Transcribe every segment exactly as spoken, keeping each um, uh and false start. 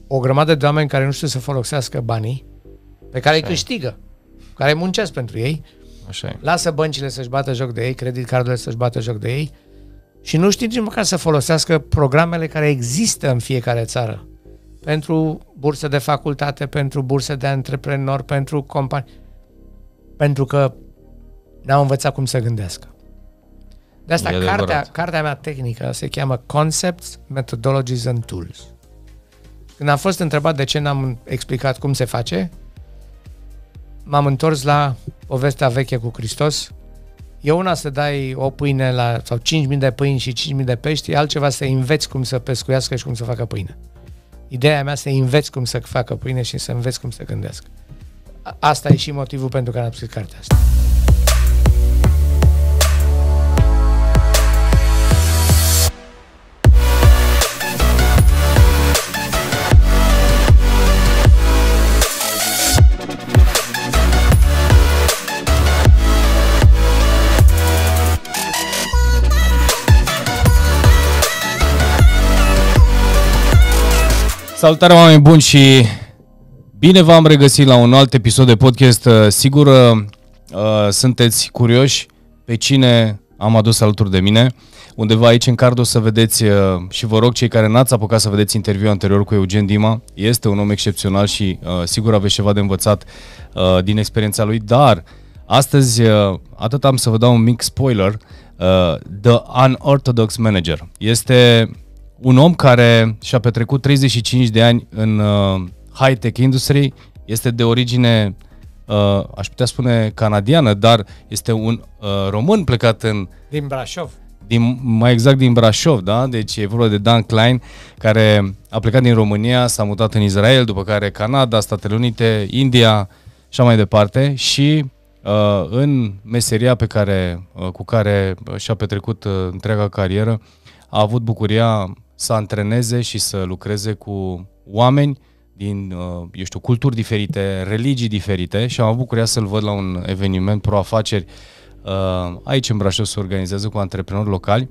o grămadă de oameni care nu știu să folosească banii pe care îi Așa câștigă, care muncesc pentru ei. Așa e. Lasă băncile să-și bată joc de ei, credit cardurile să-și bată joc de ei și nu știu nici măcar să folosească programele care există în fiecare țară. Pentru burse de facultate, pentru burse de antreprenori, pentru companii. Pentru că n-au învățat cum să gândească. De asta cartea, cartea mea tehnică se cheamă Concepts, Methodologies and Tools. Când am fost întrebat de ce n-am explicat cum se face, m-am întors la povestea veche cu Hristos. E una să dai o pâine la, sau cinci mii de pâini și cinci mii de pești, e altceva să înveți cum să pescuiască și cum să facă pâine. Ideea mea să înveți cum să facă pâine și să înveți cum să gândească. Asta e și motivul pentru care am scris cartea asta. Salutare, oameni buni, și bine v-am regăsit la un alt episod de podcast. Sigur, uh, sunteți curioși pe cine am adus alături de mine. Undeva aici în card o să vedeți, uh, și vă rog cei care n-ați apucat să vedeți interviul anterior cu Eugen Dima. Este un om excepțional și uh, sigur aveți ceva de învățat uh, din experiența lui, dar astăzi uh, atât am să vă dau un mic spoiler. uh, The Unorthodox Manager este un om care și-a petrecut treizeci și cinci de ani în uh, high-tech industry, este de origine, uh, aș putea spune, canadiană, dar este un uh, român plecat în... Din Brașov. Din, mai exact din Brașov, da? Deci e vorba de Dan Klein, care a plecat din România, s-a mutat în Israel, după care Canada, Statele Unite, India și așa mai departe și uh, în meseria pe care, uh, cu care și-a petrecut uh, întreaga carieră, a avut bucuria să antreneze și să lucreze cu oameni din, eu știu, culturi diferite, religii diferite și am avut bucuria să-l văd la un eveniment pro-afaceri aici în Brașov, se organizează cu antreprenori locali,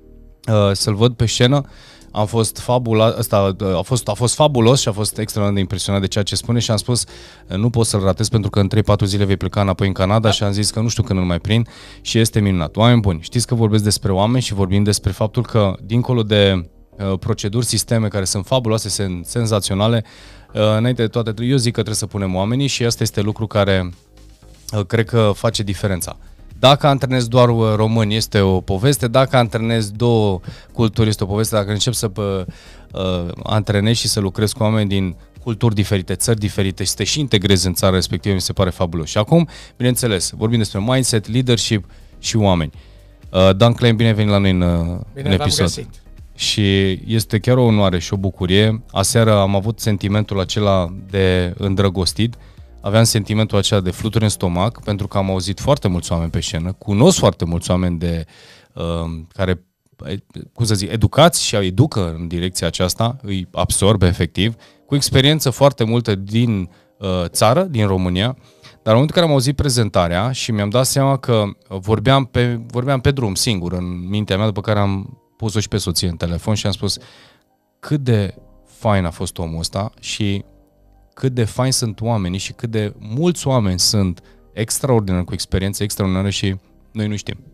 să-l văd pe scenă. Am fost fabula, asta a fost, a fost fabulos și a fost extraordinar de impresionat de ceea ce spune și am spus nu pot să-l ratez pentru că în trei patru zile vei pleca înapoi în Canada, da. Și am zis că nu știu când îl mai prind și este minunat. Oameni buni, știți că vorbesc despre oameni și vorbim despre faptul că dincolo de uh, proceduri, sisteme care sunt fabuloase, sunt senzaționale, uh, înainte de toate, eu zic că trebuie să punem oamenii și asta este lucru care uh, cred că face diferența. Dacă antrenezi doar români, este o poveste. Dacă antrenezi două culturi, este o poveste. Dacă începi să pă, uh, antrenezi și să lucrezi cu oameni din culturi diferite, țări diferite și să te și integrezi în țara respectivă, mi se pare fabulos. Și acum, bineînțeles, vorbim despre mindset, leadership și oameni. Uh, Dan Klein, bine ai venit la noi în, bine în episod. Găsit. Și este chiar o onoare și o bucurie. Aseară am avut sentimentul acela de îndrăgostit. Aveam sentimentul acela de fluturi în stomac, pentru că am auzit foarte mulți oameni pe scenă, cunosc foarte mulți oameni de, uh, care, cum să zic, educați și educă în direcția aceasta, îi absorbe efectiv, cu experiență foarte multă din uh, țară, din România, dar în momentul în care am auzit prezentarea și mi-am dat seama că vorbeam pe, vorbeam pe drum singur în mintea mea, după care am pus-o și pe soție în telefon și am spus cât de fain a fost omul ăsta și cât de fain sunt oamenii și cât de mulți oameni sunt extraordinari, cu experiențe extraordinare și noi nu știm.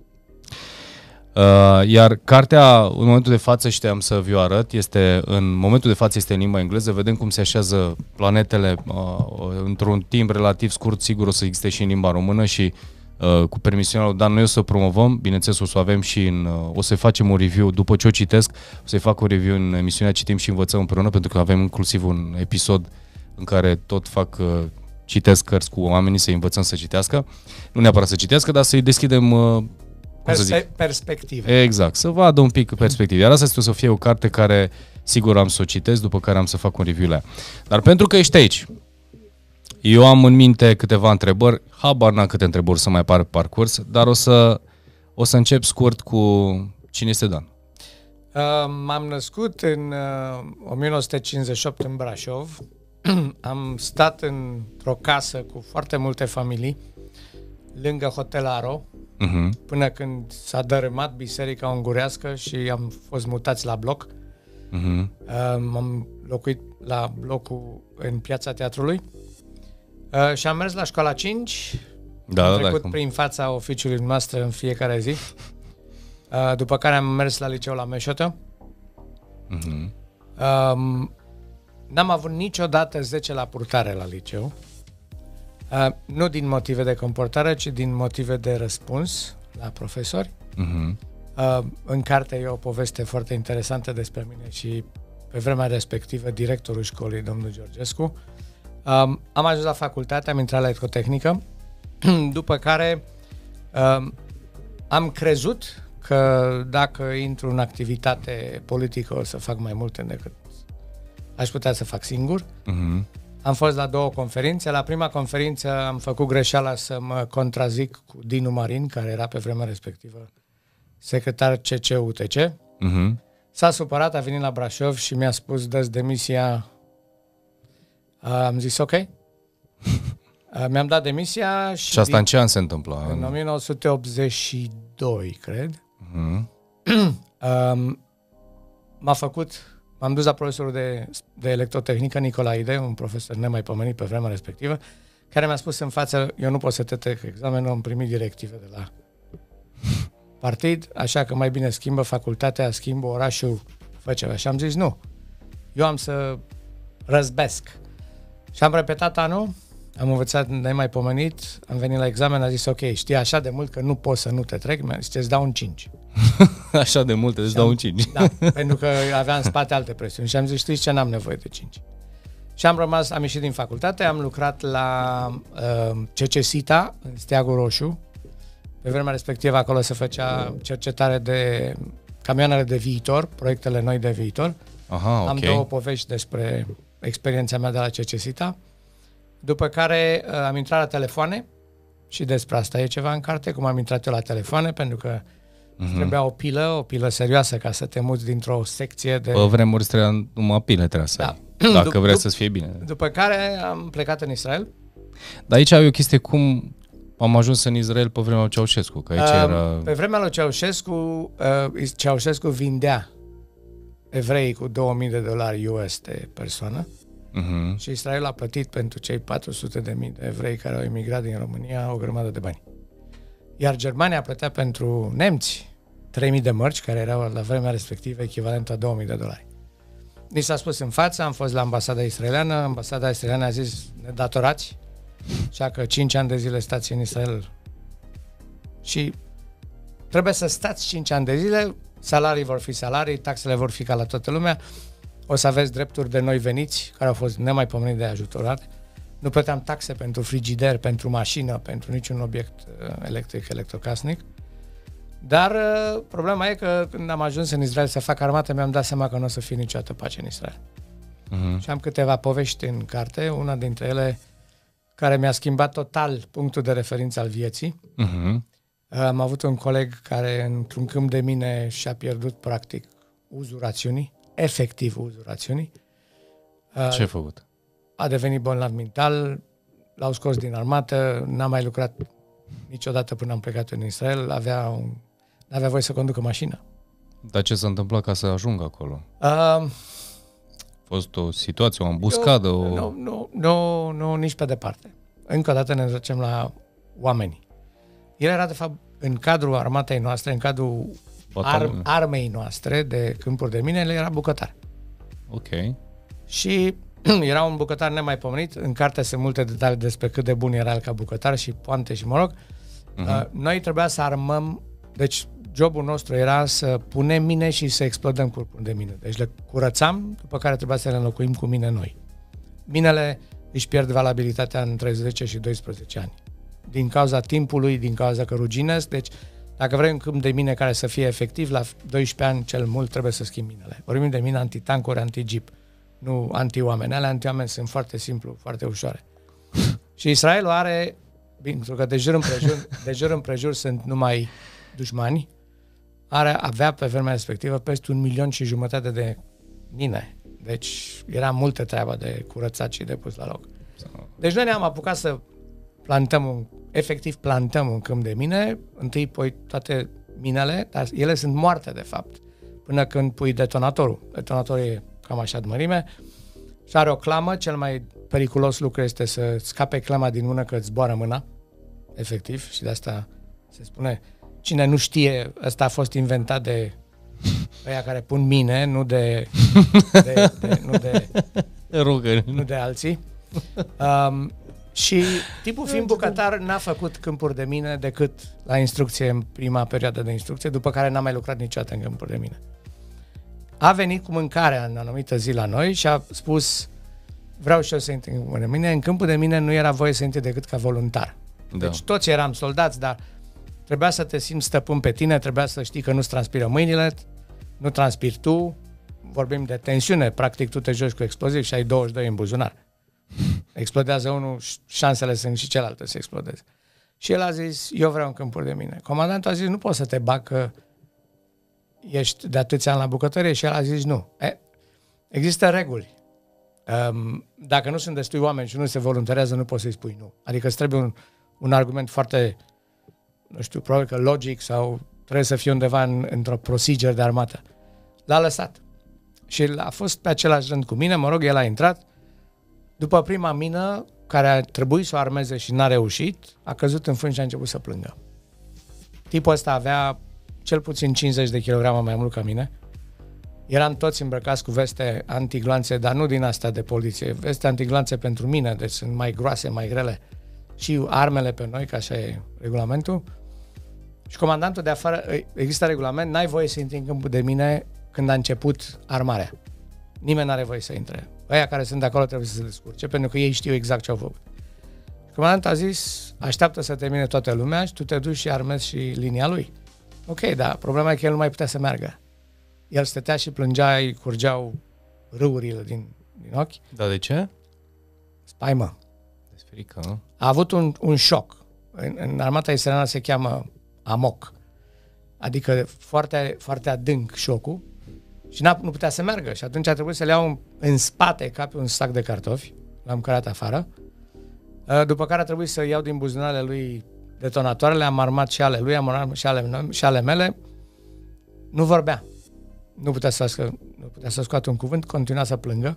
Uh, iar cartea, în momentul de față, știam să vi-o arăt, este, în momentul de față este în limba engleză, vedem cum se așează planetele uh, într-un timp relativ scurt, sigur o să existe și în limba română și uh, cu permisiunea lui Dan, noi o să o promovăm, bineînțeles o să o avem și în, uh, o să facem un review, după ce o citesc, o să-i fac un review în emisiunea Citim și Învățăm împreună, pentru că avem inclusiv un episod în care tot fac, uh, citesc cărți cu oamenii, să-i învățăm să citească. Nu neapărat să citească, dar să-i deschidem uh, Perspe- perspective. Exact, să vadă un pic perspective. Iar asta este o să fie o carte care sigur am să o citesc, după care am să fac un review la ea. Dar pentru că ești aici, eu am în minte câteva întrebări, habar n-am câte întrebări să mai apar pe parcurs, dar o să, o să încep scurt cu cine este Dan. Uh, m-am născut în uh, o mie nouă sute cincizeci și opt în Brașov. Am stat într-o casă cu foarte multe familii lângă Hotel Aro, uh-huh. până când s-a dărâmat biserica ungurească și am fost mutați la bloc. Uh-huh. Uh, m-am locuit la blocul în Piața Teatrului uh, și am mers la școala cinci, da, am da, trecut da, prin fața oficiului noastră în fiecare zi, uh, după care am mers la liceu la Meșotă. Uh-huh. Um, n-am avut niciodată zece la purtare la liceu, uh, nu din motive de comportare, ci din motive de răspuns la profesori. Uh-huh. Uh, în carte e o poveste foarte interesantă despre mine și pe vremea respectivă directorul școlii, domnul Georgescu. Um, am ajuns la facultate, am intrat la ecotehnică, după care um, am crezut că dacă intru în activitate politică o să fac mai multe decât aș putea să fac singur. Uh-huh. Am fost la două conferințe. La prima conferință am făcut greșeala să mă contrazic cu Dinu Marin, care era pe vremea respectivă secretar C C U T C. Uh-huh. S-a supărat, a venit la Brașov și mi-a spus: dă-ți demisia. Am zis ok. Mi-am dat demisia și... Și asta din... în ce an se întâmplă? În o mie nouă sute optzeci și doi, cred. Uh-huh. um, m-a făcut... M-am dus la profesorul de, de electrotehnică, Nicolaide, un profesor nemaipomenit pe vremea respectivă, care mi-a spus în față: eu nu pot să te trec examenul, am primit directive de la partid, așa că mai bine schimbă facultatea, schimbă orașul, fă ceva. Și am zis nu, eu am să răzbesc. Și am repetat anul, am învățat nemaipomenit, am venit la examen, a zis ok, știi așa de mult că nu poți să nu te trec, mi-a zis, îți dau un cinci. Așa de multe, îți dau un cinci. Da, pentru că aveam în spate alte presiuni și am zis, știi ce, n-am nevoie de cinci. Și am rămas, am ieșit din facultate, am lucrat la uh, C C SITA, în Steagul Roșu. Pe vremea respectivă acolo se făcea cercetare de camioanele de viitor, proiectele noi de viitor. Aha, am okay. două povești despre experiența mea de la C C SITA. După care uh, am intrat la telefoane și despre asta e ceva în carte, cum am intrat eu la telefoane, pentru că uh-huh. trebuia o pilă, o pilă serioasă ca să te muți dintr-o secție de... Pe vremuri trebuia numai pile, trebuia să da. ai, dacă Dup- vrea să-ți fie bine. După care am plecat în Israel. Dar aici ai o chestie, cum am ajuns în Israel pe vremea lui Ceaușescu, că aici uh, era... Pe vremea lui Ceaușescu, uh, Ceaușescu vindea evreii cu două mii de dolari U S de persoană. Uh-huh. Și Israel a plătit pentru cei patru sute de mii de evrei care au emigrat din România o grămadă de bani. Iar Germania plătea pentru nemți trei mii de mărci, care erau la vremea respectivă echivalentul a două mii de dolari. Ni s-a spus în față, am fost la ambasada israeliană, ambasada israeliană a zis, ne datorați, așa că cinci ani de zile stați în Israel și trebuie să stați cinci ani de zile, salarii vor fi salarii, taxele vor fi ca la toată lumea, o să aveți drepturi de noi veniți, care au fost nemaipomenit de ajutorate. Nu plăteam taxe pentru frigider, pentru mașină, pentru niciun obiect uh, electric, electrocasnic. Dar uh, problema e că când am ajuns în Israel să fac armată, mi-am dat seama că nu o să fie niciodată pace în Israel. Uh-huh. Și am câteva povești în carte, una dintre ele care mi-a schimbat total punctul de referință al vieții. Uh-huh. Uh, am avut un coleg care într-un câmp de mine și-a pierdut practic uzul rațiunii, efectiv uzul rațiunii. Uh, Ce ai făcut? A devenit bolnav mental, l-au scos din armată, n-a mai lucrat niciodată până am plecat în Israel, avea un, n-avea voie să conducă mașină. Dar ce s-a întâmplat ca să ajungă acolo? Uh, a fost o situație, o ambuscadă? Eu, o... Nu, nu, nu, nu, nici pe departe. Încă o dată ne întoarcem la oameni. El era, de fapt, în cadrul armatei noastre, în cadrul ar, armei noastre de câmpuri de mine, el era bucătar. Ok. Și era un bucătar nemaipomenit. În carte sunt multe detalii despre cât de bun era el ca bucătar și poante și mă rog. Uh-huh. Noi trebuia să armăm, deci jobul nostru era să punem mine și să explodăm corpul de mine. Deci le curățam, după care trebuia să le înlocuim cu mine noi. Minele își pierd valabilitatea între zece și doisprezece ani. Din cauza timpului, din cauza că ruginesc. Deci dacă vrei un câmp de mine care să fie efectiv, la doisprezece ani cel mult trebuie să schimbi minele. Vorbim de mine antitancuri, anti-jeep, nu anti-oameni. Ale anti-oameni sunt foarte simplu, foarte ușoare. Și Israelul are, pentru că de jur împrejur, de jur împrejur sunt numai dușmani, are, avea pe vremea respectivă peste un milion și jumătate de mine. Deci era multă treabă de curățat și de pus la loc. Deci noi ne-am apucat să plantăm un, efectiv plantăm un câmp de mine, întâi poi toate minele, dar ele sunt moarte de fapt. până când pui detonatorul. Detonatorul e cam așa de mărime și are o clamă. Cel mai periculos lucru este să scape clama din mână, că îți zboară mâna, efectiv, și de asta se spune, cine nu știe, ăsta a fost inventat de ăia care pun mine, nu de, de, de, nu de, Rugă. nu de alții. Um, și tipul fiind bucătar n-a făcut câmpuri de mine decât la instrucție în prima perioadă de instrucție, după care n-a mai lucrat niciodată în câmpuri de mine. A venit cu mâncarea în anumită zi la noi și a spus: vreau și eu să intru în câmpul de mine. În câmpul de mine nu era voie să intri decât ca voluntar. Da. Deci toți eram soldați, dar trebuia să te simți stăpân pe tine, trebuia să știi că nu-ți transpiră mâinile, nu transpiri tu, vorbim de tensiune, practic tu te joci cu exploziv și ai douăzeci și doi în buzunar. Explodează unul, șansele sunt și celelalte să explodeze. Și el a zis: eu vreau în câmpuri de mine. Comandantul a zis: nu poți să te bag că ești de atâția ani la bucătărie. Și el a zis: nu. E, există reguli. Um, dacă nu sunt destui oameni și nu se voluntariază, nu poți să-i spui nu. Adică îți trebuie un, un argument foarte, nu știu, probabil că logic, sau trebuie să fie undeva în, într-o procedură de armată. L-a lăsat. Și a fost pe același rând cu mine, mă rog, el a intrat. După prima mină, care a trebuit să o armeze și n-a reușit, a căzut în fân și a început să plângă. Tipul ăsta avea cel puțin cincizeci de kilograme mai mult ca mine. Eram toți îmbrăcați cu veste antiglanțe, dar nu din astea de poliție. Veste antiglanțe pentru mine, deci sunt mai groase, mai grele. Și armele pe noi, că așa e regulamentul. Și comandantul de afară, există regulament, n-ai voie să intri în câmpul de mine când a început armarea. Nimeni n-are voie să intre. Aia care sunt de acolo trebuie să se descurce, pentru că ei știu exact ce au făcut. Comandantul a zis: așteaptă să termine toată lumea și tu te duci și armezi și linia lui. Ok, dar problema e că el nu mai putea să meargă. El stătea și plângea, îi curgeau râurile din, din ochi. Da, de ce? Spaimă. De frică, nu? A avut un, un șoc. În, în armata israeliană se cheamă amok. Adică foarte, foarte adânc șocul. Și n-a, nu putea să meargă. Și atunci a trebuit să le iau în, în spate ca pe un sac de cartofi. L-am cărat afară. După care a trebuit să iau din buzunarele lui detonatoarele, am armat și ale lui, am armat și ale, și ale mele. Nu vorbea. Nu putea să, nu putea să scoată un cuvânt, continua să plângă.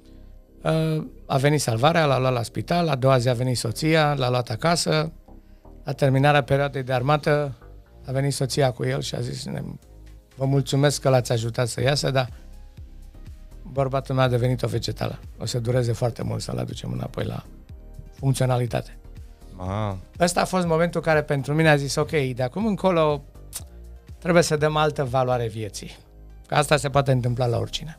A venit salvarea, l-a luat la spital, a doua zi a venit soția, l-a luat acasă. La terminarea perioadei de armată a venit soția cu el și a zis: vă mulțumesc că l-ați ajutat să iasă, dar bărbatul meu a devenit o vegetală. O să dureze foarte mult să-l aducem înapoi la funcționalitate. Ah. Ăsta a fost momentul care pentru mine a zis: ok, de acum încolo trebuie să dăm altă valoare vieții. Că asta se poate întâmpla la oricine.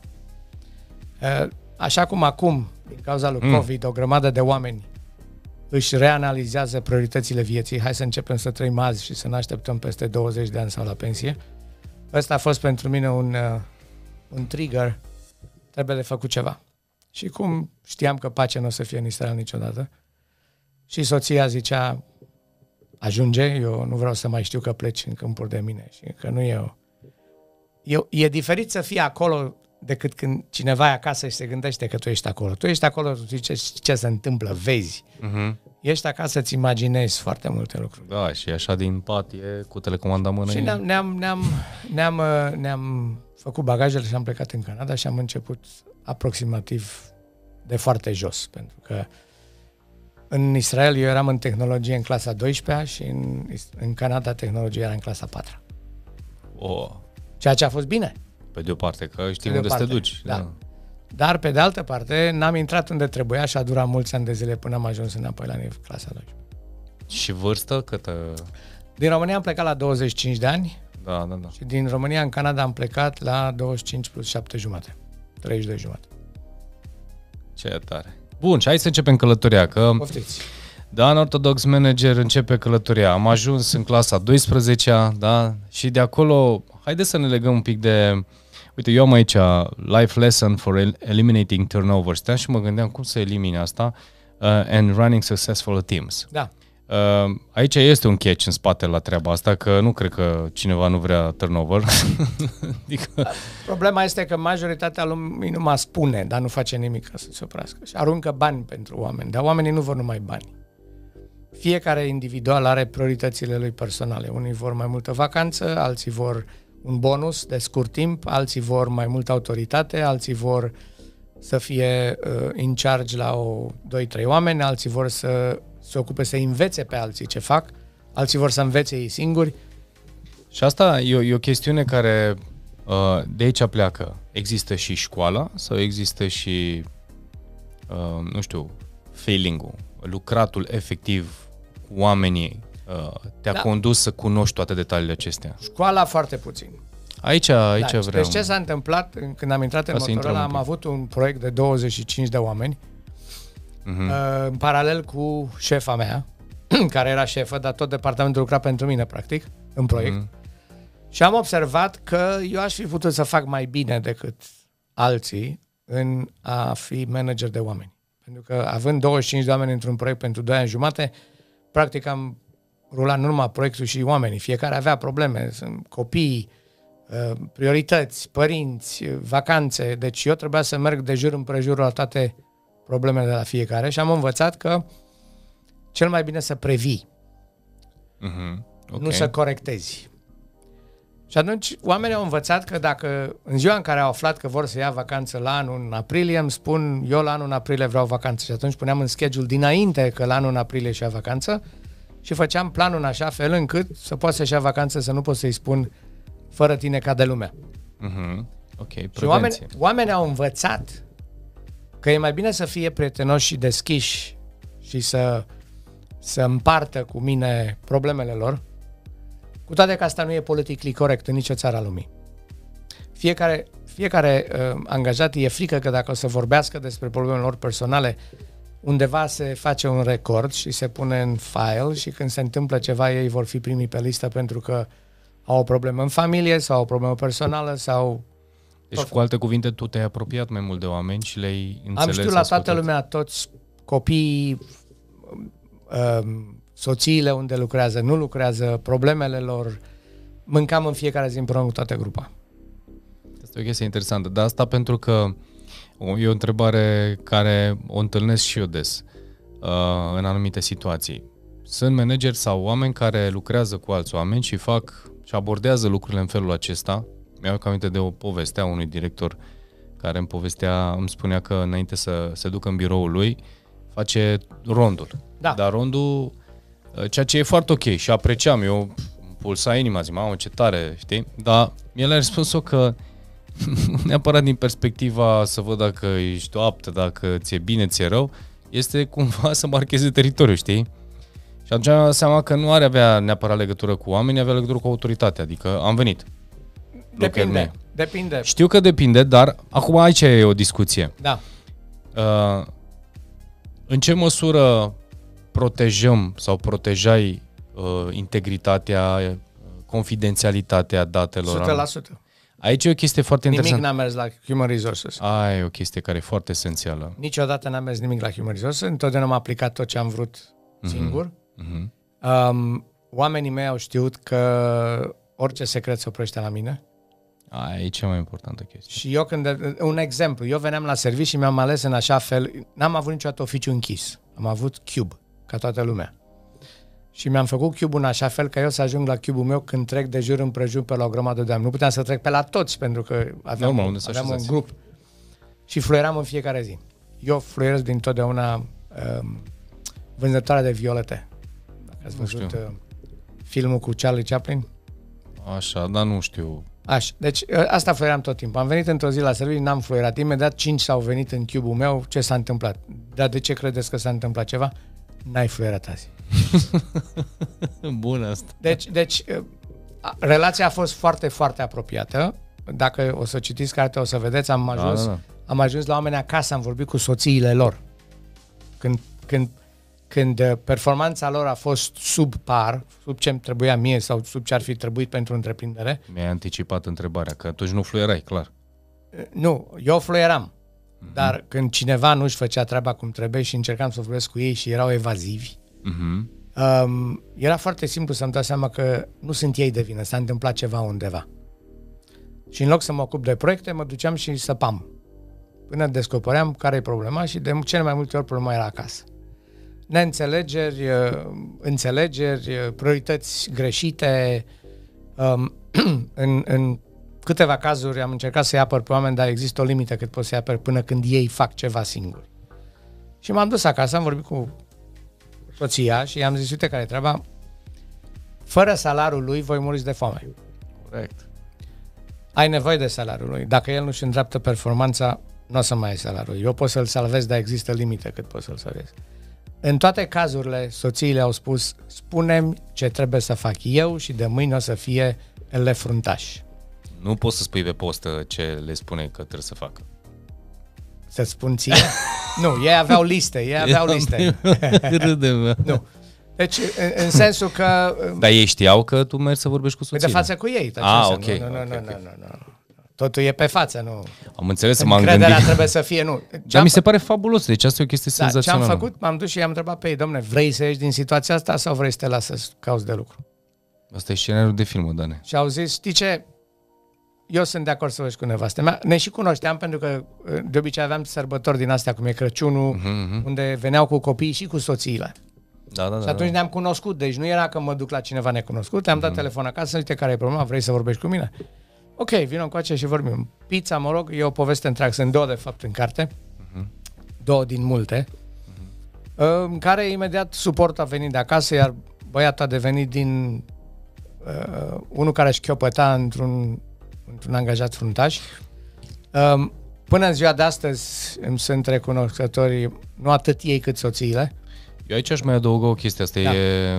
Așa cum acum, din cauza lui mm. COVID, o grămadă de oameni își reanalizează prioritățile vieții. Hai să începem să trăim azi și să ne așteptăm peste douăzeci de ani sau la pensie. Ăsta a fost pentru mine un, un trigger. Trebuie de făcut ceva. Și cum știam că pace nu o să fie în Israel niciodată, și soția zicea: ajunge, eu nu vreau să mai știu că pleci în câmpuri de mine și că nu e o... E, e diferit să fii acolo decât când cineva e acasă și se gândește că tu ești acolo. Tu ești acolo, tu zici ce se întâmplă, vezi. Uh-huh. Ești acasă, îți imaginezi foarte multe lucruri. Da, și așa din pat e cu telecomanda în mână. Și ne-am, ne-am, ne-am, ne-am, ne-am făcut bagajele și am plecat în Canada și am început aproximativ de foarte jos, pentru că în Israel eu eram în tehnologie în clasa a douăsprezecea și în, în Canada tehnologia era în clasa a patra. Oh. Ceea ce a fost bine. Pe de o parte, că știi unde să te duci. Da. Da. Dar pe de altă parte n-am intrat unde trebuia și a durat mulți ani de zile până am ajuns înapoi la clasa a douăsprezecea. Și vârstă câtă? Din România am plecat la douăzeci și cinci de ani. Da, da, da. Și din România în Canada am plecat la douăzeci și cinci plus șapte jumate. treizeci și doi jumate. Ce tare. Bun, și hai să începem călătoria, că Poftiți. Dan Orthodox Manager începe călătoria. Am ajuns în clasa a douăsprezecea, da? Și de acolo, haide să ne legăm un pic de... Uite, eu am aici Life Lesson for Eliminating Turnover. Steam și mă gândeam cum să elimini asta uh, and running successful teams. Da. Uh, aici este un catch în spate la treaba asta, că nu cred că cineva nu vrea turnover. adică... Problema este că majoritatea lumii numai spune, dar nu face nimic ca să se oprească. Și aruncă bani pentru oameni, dar oamenii nu vor numai bani. Fiecare individual are prioritățile lui personale. Unii vor mai multă vacanță, alții vor un bonus de scurt timp, alții vor mai multă autoritate, alții vor să fie uh, in charge la o doi trei oameni, alții vor să se ocupe să învețe pe alții ce fac, alții vor să învețe ei singuri. Și asta e o, e o chestiune care uh, de aici pleacă. Există și școala sau există și, uh, nu știu, feeling-ul, lucratul efectiv cu oamenii uh, te-a da. condus să cunoști toate detaliile acestea? Școala foarte puțin. Aici, aici da, vreau. Deci ce s-a întâmplat când am intrat în Motorola, am avut un proiect de douăzeci și cinci de oameni, uh-huh. uh, în paralel cu șefa mea, care era șefă, dar tot departamentul lucra pentru mine, practic, în proiect. Uh-huh. Și am observat că eu aș fi putut să fac mai bine decât alții în a fi manager de oameni. Pentru că având douăzeci și cinci de oameni într-un proiect pentru doi ani jumate, practic am rulat nu numai proiectul și oamenii. Fiecare avea probleme, sunt copii, priorități, părinți, vacanțe. Deci eu trebuia să merg de jur împrejur la toate problemele de la fiecare și am învățat că cel mai bine să previi, uh-huh. okay. nu să corectezi. Și atunci oamenii au învățat că dacă în ziua în care au aflat că vor să ia vacanță la anul în aprilie, îmi spun eu la anul în aprilie vreau vacanță. Și atunci puneam în schedule dinainte că la anul în aprilie și ia vacanță și făceam planul în așa fel încât să poată să-și ia vacanță, să nu pot să-i spun fără tine ca de lumea. Uh-huh. Ok, și oameni, oamenii au învățat că e mai bine să fie prietenoși și deschiși și să, să împartă cu mine problemele lor, cu toate că asta nu e politically corect în nicio țară a lumii. Fiecare, fiecare uh, angajat e frică că dacă o să vorbească despre problemele lor personale, undeva se face un record și se pune în file și când se întâmplă ceva, ei vor fi primii pe listă pentru că au o problemă în familie sau o problemă personală sau... Deci, cu alte cuvinte, tu te-ai apropiat mai mult de oameni și le-ai înțeles. Am știut la toată lumea, toți copiii, soțiile unde lucrează, nu lucrează, problemele lor. Mâncam în fiecare zi împreună cu toată grupa. Asta e o chestie interesantă, dar asta pentru că e o întrebare care o întâlnesc și eu des în anumite situații. Sunt manageri sau oameni care lucrează cu alți oameni și fac și abordează lucrurile în felul acesta. Mi-au aminte de o poveste a unui director care îmi povestea, îmi spunea că înainte să se ducă în biroul lui, face rondul. Da. Dar rondul, ceea ce e foarte ok și apreciam, eu îmi pulsa inima, zic, mamă, ce tare, știi? Dar el a răspuns-o că neapărat din perspectiva să văd dacă ești aptă, dacă ți-e bine, ți-e rău, este cumva să marcheze teritoriul, știi? Și atunci am dat seama că nu are avea neapărat legătură cu oamenii, avea legătură cu autoritatea, adică am venit. Depinde, depinde. Știu că depinde, dar acum aici e o discuție. Da. Uh, în ce măsură protejăm sau protejai uh, integritatea, confidențialitatea datelor? o sută la sută. Aici e o chestie foarte nimic interesantă. Nimic n-a mers la Human Resources. Aia e o chestie care e foarte esențială. Niciodată n-a mers nimic la Human Resources, întotdeauna am aplicat tot ce am vrut uh-huh. singur. Uh-huh. Um, oamenii mei au știut că orice secret se oprește la mine. Aia e cea mai importantă chestie. Și eu când, un exemplu, eu veneam la serviciu și mi-am ales în așa fel, n-am avut niciodată oficiu închis, am avut cube, ca toată lumea. Și mi-am făcut cube în așa fel ca eu să ajung la cube-ul meu când trec de jur împrejur pe la o grămadă de oameni. Nu puteam să trec pe la toți, pentru că aveam, Normal, aveam un grup. Și fluieram în fiecare zi. Eu fluierez dintotdeauna um, vânzătoarea de violete. Dacă ați văzut uh, filmul cu Charlie Chaplin? Așa, dar nu știu. Așa, deci asta fluieram tot timpul. Am venit într-o zi la serviciu, n-am fluierat. Imediat cinci s-au venit în cube-ul meu. Ce s-a întâmplat? Dar de ce credeți că s-a întâmplat ceva? N-ai fluierat azi. Bună asta. Deci, deci relația a fost foarte, foarte apropiată. Dacă o să citiți cartea, o să vedeți, am ajuns, da, da, da. am ajuns la oameni acasă, am vorbit cu soțiile lor. Când, când, când performanța lor a fost sub par, sub ce-mi trebuia mie sau sub ce ar fi trebuit pentru întreprindere. Mi-ai anticipat întrebarea, că atunci nu fluierai, clar. Nu, eu fluieram. Uh-huh. Dar când cineva nu-și făcea treaba cum trebuie și încercam să vorbesc cu ei și erau evazivi, uh-huh. um, era foarte simplu să-mi dau seama că nu sunt ei de vină, s-a întâmplat ceva undeva. Și în loc să mă ocup de proiecte, mă duceam și săpam. Până descopeream care e problema și de cele mai multe ori problema era acasă. Neînțelegeri, înțelegeri, priorități greșite, Um, în, în câteva cazuri am încercat să-i apăr pe oameni, dar există o limită cât pot să-i apăr până când ei fac ceva singuri. Și m-am dus acasă, am vorbit cu soția și i-am zis, uite care e treaba, fără salariul lui voi muriți de foame. Corect. Ai nevoie de salariul lui. Dacă el nu-și îndreaptă performanța, nu o să mai ai salariul. Eu pot să-l salvez, dar există limite cât pot să-l salvez. În toate cazurile, soțiile au spus, spune-mi ce trebuie să fac eu și de mâine o să fie ele fruntaș. Nu poți să spui pe post ce le spune că trebuie să facă. Să-ți spun ție? Nu, ei aveau liste, ei aveau liste. Râde-mă. Nu. Deci, în, în sensul că... Dar ei știau că tu mergi să vorbești cu soția. De față cu ei. Ah, ok. Nu, nu, nu, okay, nu, okay. nu, nu, nu. Totul e pe față, nu. Am înțeles, m-am Încrederea gândit. trebuie să fie, nu. Dar mi se pare fabulos, deci asta e o chestie Da, senzațională. ce am făcut? M-am dus și i-am întrebat pe ei, domne, vrei să ieși din situația asta sau vrei să te las să cauți de lucru? Asta e scenariul de film, Dane. Și au zis, știi ce? Eu sunt de acord să văd cu nevastă mea. Ne și cunoșteam pentru că de obicei aveam sărbători din astea, cum e Crăciunul, uh-huh, uh-huh. unde veneau cu copiii și cu soțiile. Da, da, da. Și atunci da. ne-am cunoscut, deci nu era că mă duc la cineva necunoscut, am dat uh-huh. telefon acasă, uite care e problema, vrei să vorbești cu mine? Ok, vină încoace și vorbim. Pizza, mă rog, e o poveste întreagă, sunt două de fapt în carte, uh-huh. două din multe, uh-huh. în care imediat suportul a venit de acasă, iar băiatul a devenit din uh, unul care își chiopăta într-un, într-un angajat fruntaș. Um, până în ziua de astăzi îmi sunt recunoscători, nu atât ei cât soțiile. Eu aici aș mai adăuga o chestie, asta da. e...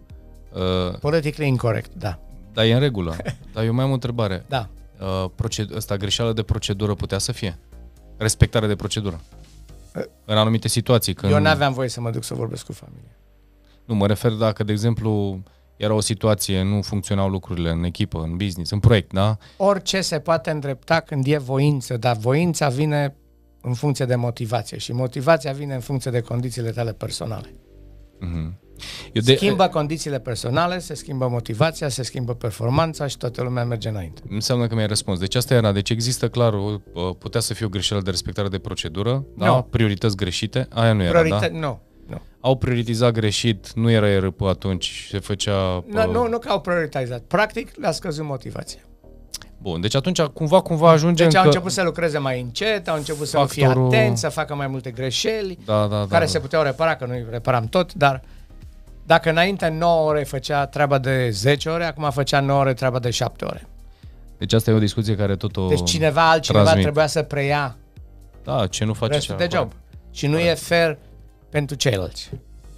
Uh, Politically incorrect, da. Dar e în regulă. Dar eu mai am o întrebare. Da. Uh, proced- asta, greșeală de procedură putea să fie? Respectare de procedură? Uh, în anumite situații. Când... Eu n-aveam voie să mă duc să vorbesc cu familia. Nu, mă refer dacă, de exemplu, era o situație, nu funcționau lucrurile în echipă, în business, în proiect, da? Orice se poate îndrepta când e voință, dar voința vine în funcție de motivație și motivația vine în funcție de condițiile tale personale. Uh-huh. Eu de... Schimbă condițiile personale, se schimbă motivația, se schimbă performanța și toată lumea merge înainte. Înseamnă că mi-ai răspuns. Deci asta era. Deci există clar, o, putea să fie o greșeală de respectare de procedură, da? No. Priorități greșite. Aia nu era, Priorită- da? Nu, nu. Au prioritizat greșit, nu era E R P atunci, se făcea... Nu, nu, nu că au prioritizat. Practic le-a scăzut motivația. Bun, deci atunci cumva, cumva ajungem Deci au că... început să lucreze mai încet, au început să Factorul... nu fie atenți, să facă mai multe greșeli, da, da, da, care da. se puteau repara, că noi reparam tot, dar dacă înainte nouă ore făcea treaba de zece ore, acum făcea nouă ore treaba de șapte ore. Deci asta e o discuție care tot o Deci cineva altcineva transmit. trebuia să preia Da, ce nu face restul cea de job. Și nu Corect. e fair pentru ceilalți.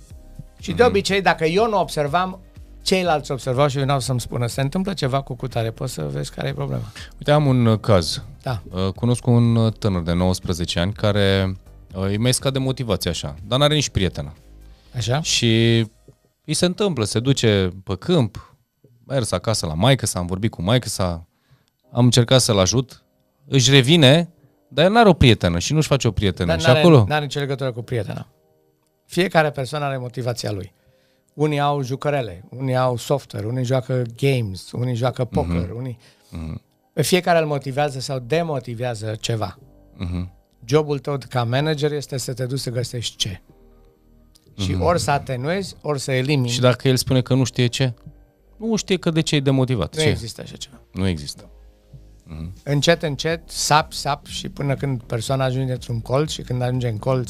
Și Mm-hmm. de obicei, dacă eu nu observam, ceilalți observau și veneau să-mi spună, se întâmplă ceva cu cutare, poți să vezi care e problema. Uite, am un uh, caz. Da. Uh, cunosc un uh, tânăr de nouăsprezece ani care uh, îi mai scade motivația așa, dar n-are nici prietenă. Așa? Și îi se întâmplă, se duce pe câmp, mers acasă la maică-sa, am vorbit cu maică-sa, am încercat să-l ajut, își revine, dar el n-are o prietenă și nu-și face o prietenă. Dar și n-are, acolo... n-are nicio legătură cu prietena. Fiecare persoană are motivația lui. Unii au jucărele, unii au software, unii joacă games, unii joacă poker, mm-hmm. unii... Mm-hmm. Pe fiecare îl motivează sau demotivează ceva. Mm-hmm. Jobul tău ca manager este să te duci să găsești ce. Mm-hmm. Și ori să atenuezi, ori să elimini. Și dacă el spune că nu știe ce? Nu știe că de ce e demotivat. Nu ce? există așa ceva. Nu există. Mm-hmm. Încet, încet, sap, sap și până când persoana ajunge într-un colț și când ajunge în colț,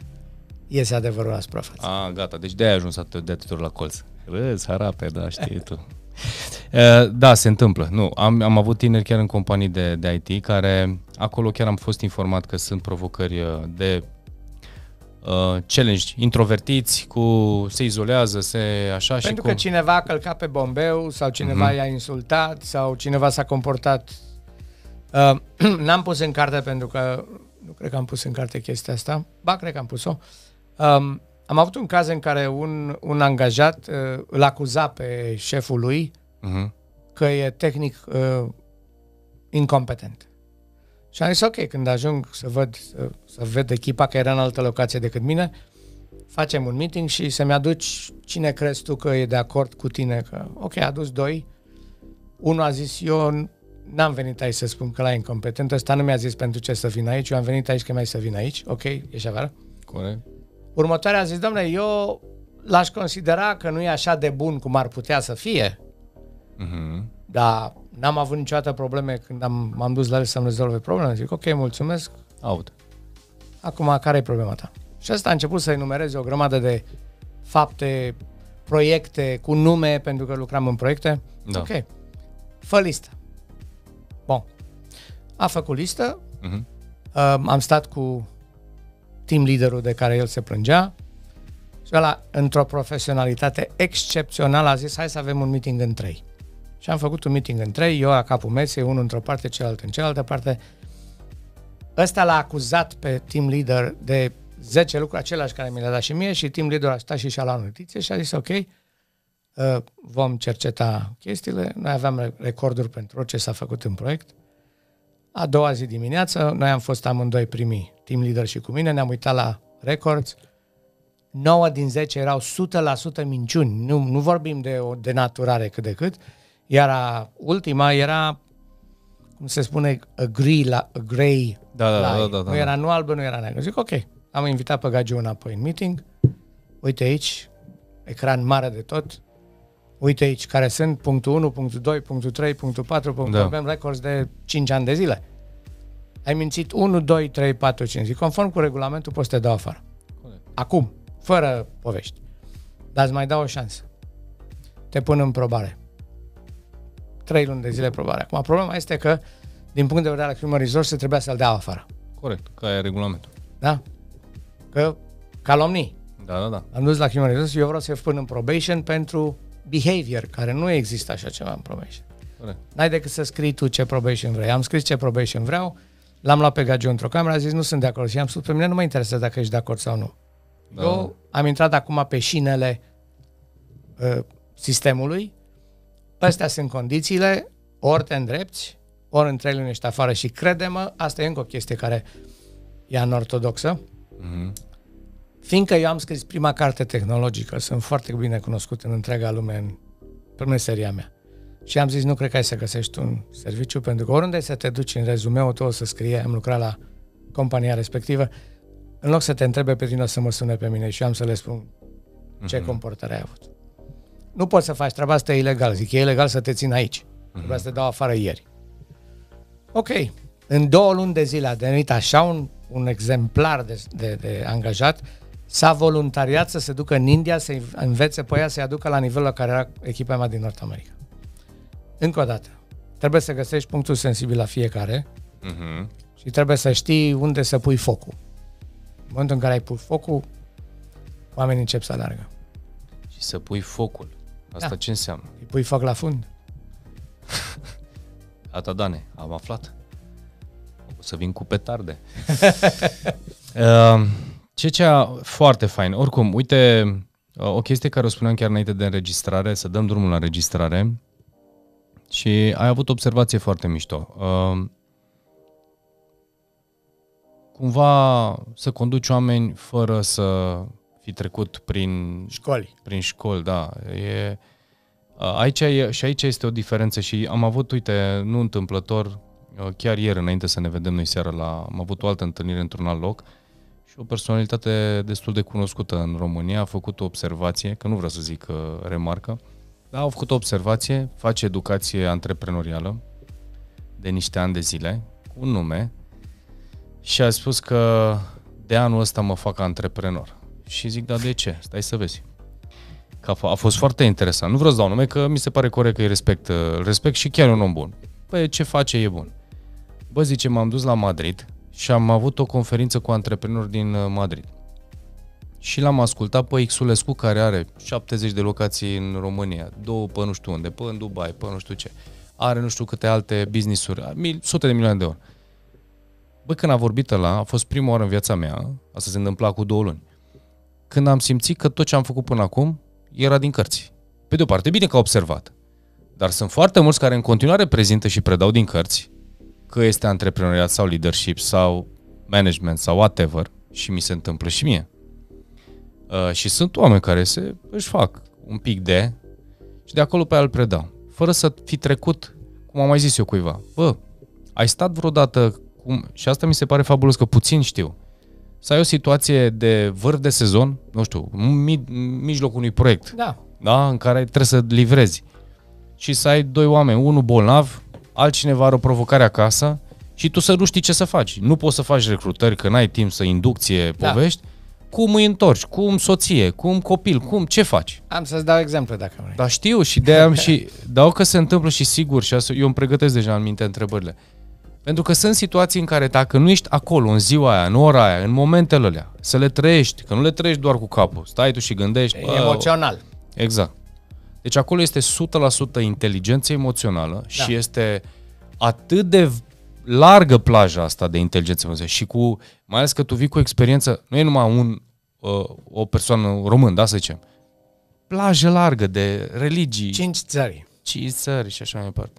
iese adevărul la suprafață. Ah, gata. Deci de-aia ai ajuns atât de atât ori la colț. Râzi, harape, da, știi tu. Da, se întâmplă. Nu, am, am avut tineri chiar în companii de, de I T care acolo chiar am fost informat că sunt provocări de uh, challenge, introvertiți, cu se izolează, se așa Pentru și că cum... cineva a călcat pe bombeu sau cineva Mhm. i-a insultat sau cineva s-a comportat. Uh, n-am pus în carte pentru că nu cred că am pus în carte chestia asta. Ba, cred că am pus-o. Um, am avut un caz în care un, un angajat uh, îl acuza pe șeful lui Uh-huh. că e tehnic uh, incompetent. Și am zis, ok, când ajung să văd, să, să ved echipa, că era în altă locație decât mine, facem un meeting și să-mi aduci cine crezi tu că e de acord cu tine. Că, ok, a adus doi. Unul a zis, eu n-am venit aici să spun că ăla e incompetent, ăsta nu mi-a zis pentru ce să vin aici, eu am venit aici că mi-ai să vin aici. Ok, ești afară. Corect. Următoarea a zis, dom'le, eu l-aș considera că nu e așa de bun cum ar putea să fie, Uh-huh. dar n-am avut niciodată probleme când am, m-am dus la el să-mi rezolve probleme. Zic, ok, mulțumesc. Aud. Acum, care e problema ta? Și asta a început să enumereze o grămadă de fapte, proiecte cu nume, pentru că lucram în proiecte. Da. Ok, fă listă. Bun. A făcut listă, Uh-huh. uh, am stat cu team leaderul de care el se plângea și ăla, într-o profesionalitate excepțională, a zis, hai să avem un meeting în trei. Și am făcut un meeting în trei, eu la capul mesei, unul într-o parte, celălalt în cealaltă parte. Ăsta l-a acuzat pe team leader de zece lucruri același care mi le-a dat și mie și team leader a stat și și-a luat notiție și a zis, ok, uh, vom cerceta chestiile, noi aveam recorduri pentru ce s-a făcut în proiect. A doua zi dimineață, noi am fost amândoi primii, team leader și cu mine, ne-am uitat la records, nouă din zece erau o sută la sută minciuni, nu, nu vorbim de o denaturare cât de cât, iar a ultima era, cum se spune, a grey, la, a grey da, da, lie. da, da, da, nu era nu albă, nu era neagră. Zic, ok, am invitat pe Gagiu înapoi în meeting, uite aici, ecran mare de tot, uite aici care sunt, punctul unu, punctul doi, punctul trei, punctul patru, punctul da. avem records de cinci ani de zile. Ai mințit unu, doi, trei, patru, cinci. Zic, conform cu regulamentul poți să te dau afară. Corect. Acum, fără povești. Dar îți mai dau o șansă. Te pun în probare. Trei luni de zile probare. Acum, problema este că, din punct de vedere al Human Resources, trebuia să-l dea afară. Corect, ca e regulamentul. Da? Că calomnii. Da, da, da. Am dus la Human Resources, eu vreau să-i pun în probation pentru behavior, care nu există așa ceva în probation. Corect. N-ai decât să scrii tu ce probation vrei. Am scris ce probation vreau, l-am luat pe Gagiu într-o cameră, a zis nu sunt de acord și am spus pe mine nu mă interesează dacă ești de acord sau nu. Da. Eu am intrat acum pe șinele uh, sistemului, astea sunt condițiile, ori te îndrepți, ori în trei luni ești afară și crede-mă, asta e încă o chestie care e anortodoxă. Mm-hmm. Fiindcă eu am scris prima carte tehnologică, sunt foarte bine cunoscut în întreaga lume în, în meseria mea. Și am zis, nu cred că ai să găsești un serviciu, pentru că oriunde să te duci în rezumeul tău să scrie, am lucrat la compania respectivă, în loc să te întrebe pe tine, o să mă sune pe mine și eu am să le spun ce mm-hmm. comportare ai avut. Nu poți să faci treaba asta, e ilegal. Zic, e ilegal să te țin aici. Mm-hmm. Trebuia să te dau afară ieri. Ok. În două luni de zile a devenit așa un, un exemplar de, de, de angajat, s-a voluntariat să se ducă în India, să învețe pe ea, să-i aducă la nivelul la care era echipa mea din Nord America. Încă o dată, trebuie să găsești punctul sensibil la fiecare uh-huh. și trebuie să știi unde să pui focul. În momentul în care ai pus focul, oamenii încep să alergă. Și să pui focul. Asta da. Ce înseamnă? Îi pui foc la fund. Ata, Dane, am aflat. O să vin cu petarde. uh, ce ce foarte fain. Oricum, uite, o chestie care o spuneam chiar înainte de înregistrare, să dăm drumul la înregistrare. Și ai avut observație foarte mișto. Uh, cumva să conduci oameni fără să fi trecut prin școli. Prin școli, da. E, uh, aici e, și aici este o diferență și am avut, uite, nu întâmplător, uh, chiar ieri, înainte să ne vedem noi seara, la, am avut o altă întâlnire într-un alt loc și o personalitate destul de cunoscută în România a făcut o observație, că nu vreau să zic uh, remarcă, da, au făcut o observație, face educație antreprenorială de niște ani de zile, cu un nume, și a spus că de anul ăsta mă fac antreprenor. Și zic, da, de ce? Stai să vezi. Că a, f- a fost foarte interesant. Nu vreau să dau nume, că mi se pare corect că îi respect, îl respect și chiar e un om bun. Păi, ce face e bun. Bă, zice, m-am dus la Madrid și am avut o conferință cu antreprenori din Madrid. Și l-am ascultat pe Xulescu, care are șaptezeci de locații în România, două pe nu știu unde, pe în Dubai, pe nu știu ce. Are nu știu câte alte business-uri, mil, sute de milioane de euro. Bă, când a vorbit ăla, a fost prima oară în viața mea, asta se întâmpla cu două luni, când am simțit că tot ce am făcut până acum era din cărți. Pe de o parte, bine că a observat, dar sunt foarte mulți care în continuare prezintă și predau din cărți, că este antreprenoriat sau leadership sau management sau whatever, și mi se întâmplă și mie. Uh, și sunt oameni care se își fac un pic de și de acolo pe aia îl predau. Fără să fi trecut, cum am mai zis eu cuiva, bă, ai stat vreodată, cum, și asta mi se pare fabulos că puțin știu, să ai o situație de vârf de sezon, nu știu, în mijlocul unui proiect, da. Da, în care trebuie să livrezi și să ai doi oameni, unul bolnav, altcineva are o provocare acasă și tu să nu știi ce să faci. Nu poți să faci recrutări, că n-ai timp să inducție povești. Da. Cum îi întorci? Cum soție? Cum copil? Cum? Ce faci? Am să-ți dau exemple dacă vrei. Da, știu și de-aia am și... Dau că se întâmplă și sigur și eu îmi pregătesc deja în minte întrebările. Pentru că sunt situații în care dacă nu ești acolo în ziua aia, în ora aia, în momentele alea, să le trăiești, că nu le trăiești doar cu capul, stai tu și gândești... E emoțional. Exact. Deci acolo este o sută la sută inteligență emoțională da. și este atât de largă plaja asta de inteligență emoțională și cu, mai ales că tu vii cu experiență, nu e numai un, uh, o persoană român, da, să zicem, plajă largă de religii. Cinci țări. Cinci țări și așa mai departe.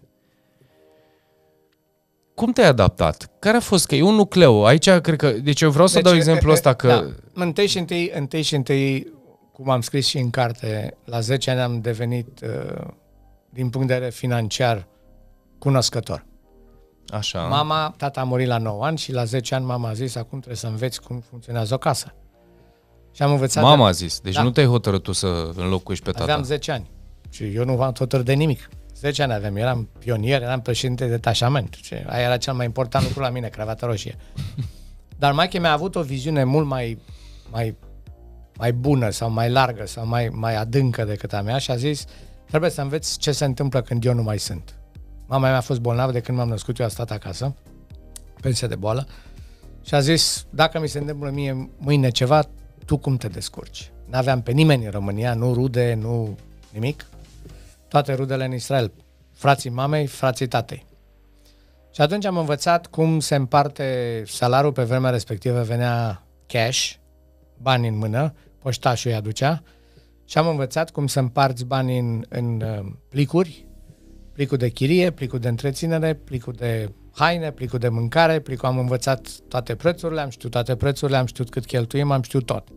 Cum te-ai adaptat? Care a fost? Că e un nucleu. Aici cred că... Deci eu vreau să deci, dau exemplul ăsta că... Da. Întâi și întâi, întâi și întâi, cum am scris și în carte, la zece ani am devenit, uh, din punct de vedere financiar, cunoscător. Așa. Mama, tata a murit la nouă ani și la zece ani mama a zis, acum trebuie să înveți cum funcționează o casă. Și am învățat... Mama de... a zis. Deci da. nu te-ai hotărât tu să înlocuiești pe tata. Aveam zece ani. Și eu nu v-am hotărât de nimic. zece ani aveam, eram pionier, eram președinte de detașament. Aia era cel mai important lucru la mine, cravata roșie. Dar maică mi-a avut o viziune mult mai, mai, mai bună sau mai largă sau mai, mai adâncă decât a mea și a zis, trebuie să înveți ce se întâmplă când eu nu mai sunt. Mama mea a fost bolnavă de când m-am născut, eu a stat acasă, pensie de boală, și a zis, dacă mi se întâmplă mie mâine ceva, tu cum te descurci? N-aveam pe nimeni în România, nu rude, nu nimic. Toate rudele în Israel, frații mamei, frații tatei. Și atunci am învățat cum se împarte salariul, pe vremea respectivă venea cash, bani în mână, poștașul îi aducea, și am învățat cum să împarți banii în, în plicuri, plicul de chirie, plicul de întreținere, plicul de haine, plicul de mâncare, plicul, am învățat toate prețurile, am știut toate prețurile, am știut cât cheltuim, am știut tot.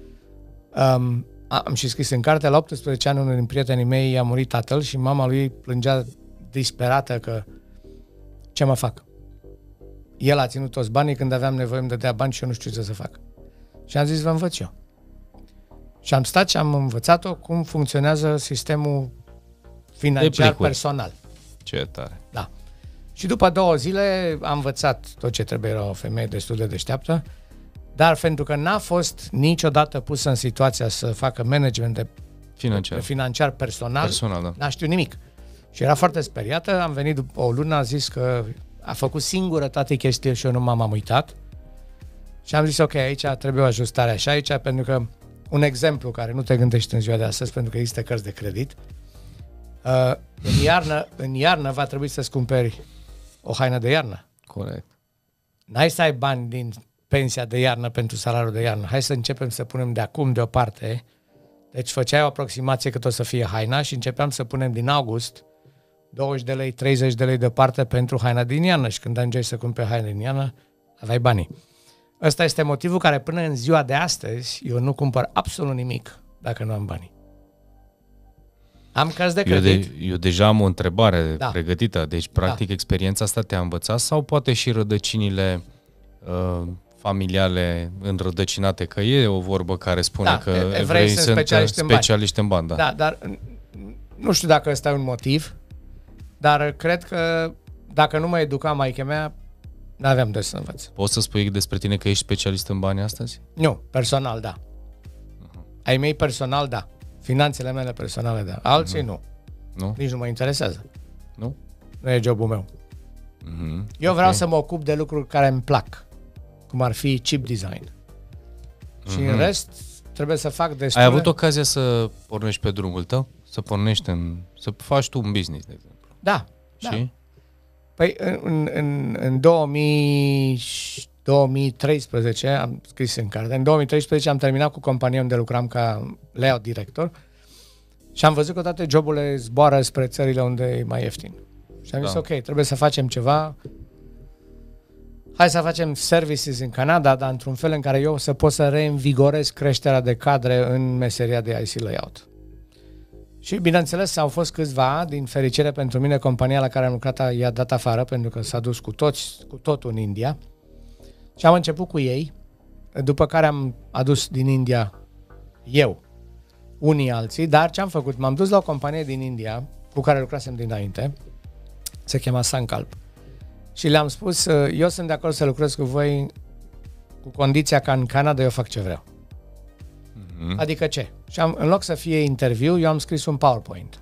Um, Am și scris în carte, la optsprezece ani unul din prietenii mei a murit tatăl și mama lui plângea disperată că ce mă fac? El a ținut toți banii, când aveam nevoie îmi dădea bani și eu nu știu ce să fac. Și am zis, vă învăț eu. Și am stat și am învățat-o cum funcționează sistemul financiar personal. Ce tare. Da. Și după două zile am învățat tot ce trebuie, era o femeie destul de deșteaptă, dar pentru că n-a fost niciodată pusă în situația să facă management de financiar, de financiar personal, personal da. N-a știut nimic. Și era foarte speriată, am venit după o lună, a zis că a făcut singură toate chestiile și eu nu m-am uitat. Și am zis, ok, aici trebuie o ajustare așa, aici, pentru că un exemplu care nu te gândești în ziua de astăzi, pentru că există cărți de credit, uh, în, iarnă, în iarnă va trebui să-ți cumperi o haină de iarnă. Corect. N-ai să ai bani din pensia de iarnă pentru salariul de iarnă. Hai să începem să punem de acum deoparte. Deci făceai o aproximație cât o să fie haina și începeam să punem din august douăzeci de lei, treizeci de lei deoparte pentru haina din iarnă și când ajungeai să cumperi haina din iarnă, aveai banii. Ăsta este motivul care până în ziua de astăzi eu nu cumpăr absolut nimic dacă nu am banii. Am cărți de credit. Eu, de, eu deja am o întrebare da. pregătită. Deci, practic, da. experiența asta te-a învățat sau poate și rădăcinile uh, familiale înrădăcinate? Că e o vorbă care spune da, că evrei, evrei sunt sunt specialiști, specialiști în bani. În bani da. da, dar nu știu dacă ăsta e un motiv, dar cred că dacă nu mă educa maică mea, n-aveam de să învăț. Poți să spui despre tine că ești specialist în bani astăzi? Nu, personal, da. Uh-huh. Ai mei personal, da. Finanțele mele personale, da. Alții uh-huh. nu. Nu? Nici nu mă interesează. Nu? Nu e jobul meu. Uh-huh. Eu vreau okay. să mă ocup de lucruri care îmi plac, cum ar fi chip design. Uh-huh. Și în rest trebuie să fac destule... Ai avut ocazia să pornești pe drumul tău? Să pornești în... să faci tu un business, de exemplu. Da. Și? Da. Păi în, în, în două mii, două mii treisprezece, am scris în carte, în două mii treisprezece am terminat cu compania unde lucram ca layout director și am văzut că toate joburile zboară spre țările unde e mai ieftin. Și am da. zis, ok, trebuie să facem ceva, hai să facem services în Canada, dar într-un fel în care eu să pot să reînvigorez creșterea de cadre în meseria de I C layout. Și, bineînțeles, au fost câțiva, din fericire pentru mine, compania la care am lucrat i-a dat afară, pentru că s-a dus cu, toți, cu totul în India. Și am început cu ei, după care am adus din India eu, unii alții, dar ce am făcut? M-am dus la o companie din India, cu care lucrasem dinainte, se chema Sunculp. Și le-am spus, eu sunt de acord să lucrez cu voi cu condiția ca în Canada eu fac ce vreau. Mm-hmm. Adică ce? Și am, în loc să fie interviu, eu am scris un PowerPoint.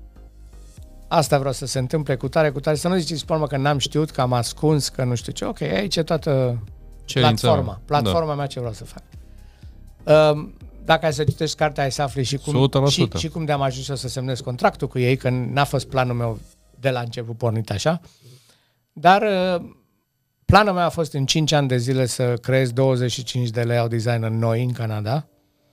Asta vreau să se întâmple cu tare, cu tare. Să nu ziceți, pe urmă, că n-am știut, că am ascuns, că nu știu ce. Ok, aici e toată Cerința, platforma. Platforma da. mea ce vreau să fac. Dacă ai să citești cartea, ai să afli și cum, și, și cum de-am ajuns eu să semnez contractul cu ei, că n-a fost planul meu de la început pornit așa. Dar planul meu a fost în cinci ani de zile să creez douăzeci și cinci de layout designer noi în Canada.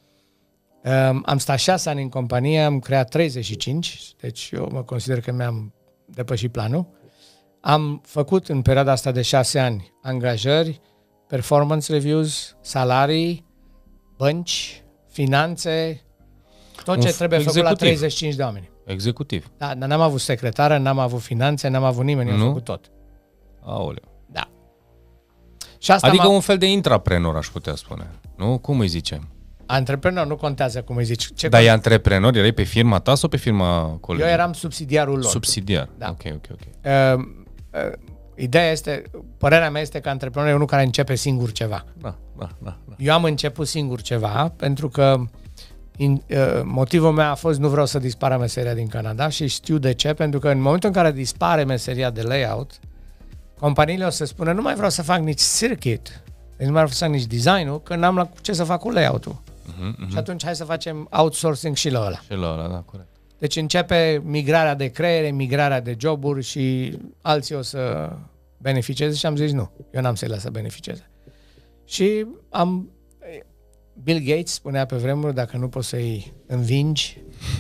Am stat șase ani în companie, am creat treizeci și cinci, deci eu mă consider că mi-am depășit planul. Am făcut în perioada asta de șase ani angajări, performance reviews, salarii, bănci, finanțe, tot ce Un trebuie executiv. făcut la treizeci și cinci de oameni. Executiv. Da, dar n-am avut secretară, n-am avut finanțe, n-am avut nimeni, eu am făcut tot. Aoleu. Da. Și asta adică un fel de intraprenor, aș putea spune. Nu? Cum îi zicem? Antreprenor, nu contează cum îi zici. Ce Dar e antreprenor? Erai pe firma ta sau pe firma colegii? Eu eram subsidiarul lor. Subsidiar. Da. Ok, ok, ok. Uh, uh, ideea este, părerea mea este că antreprenorul e unul care începe singur ceva. Da, da, da, da. Eu am început singur ceva pentru că in, uh, motivul meu a fost nu vreau să dispară meseria din Canada și știu de ce, pentru că în momentul în care dispare meseria de layout, companiile o să spună nu mai vreau să fac nici circuit, deci nu mai vreau să fac nici design-ul, că n-am la ce să fac cu layout-ul. Uh-huh, uh-huh. Și atunci hai să facem outsourcing și la ăla. Și la ăla, da, corect. Deci începe migrarea de creiere, migrarea de joburi și alții o să beneficieze și am zis nu, eu n-am să-i las să beneficieze. Și am... Bill Gates spunea pe vremuri, dacă nu poți să-i învingi,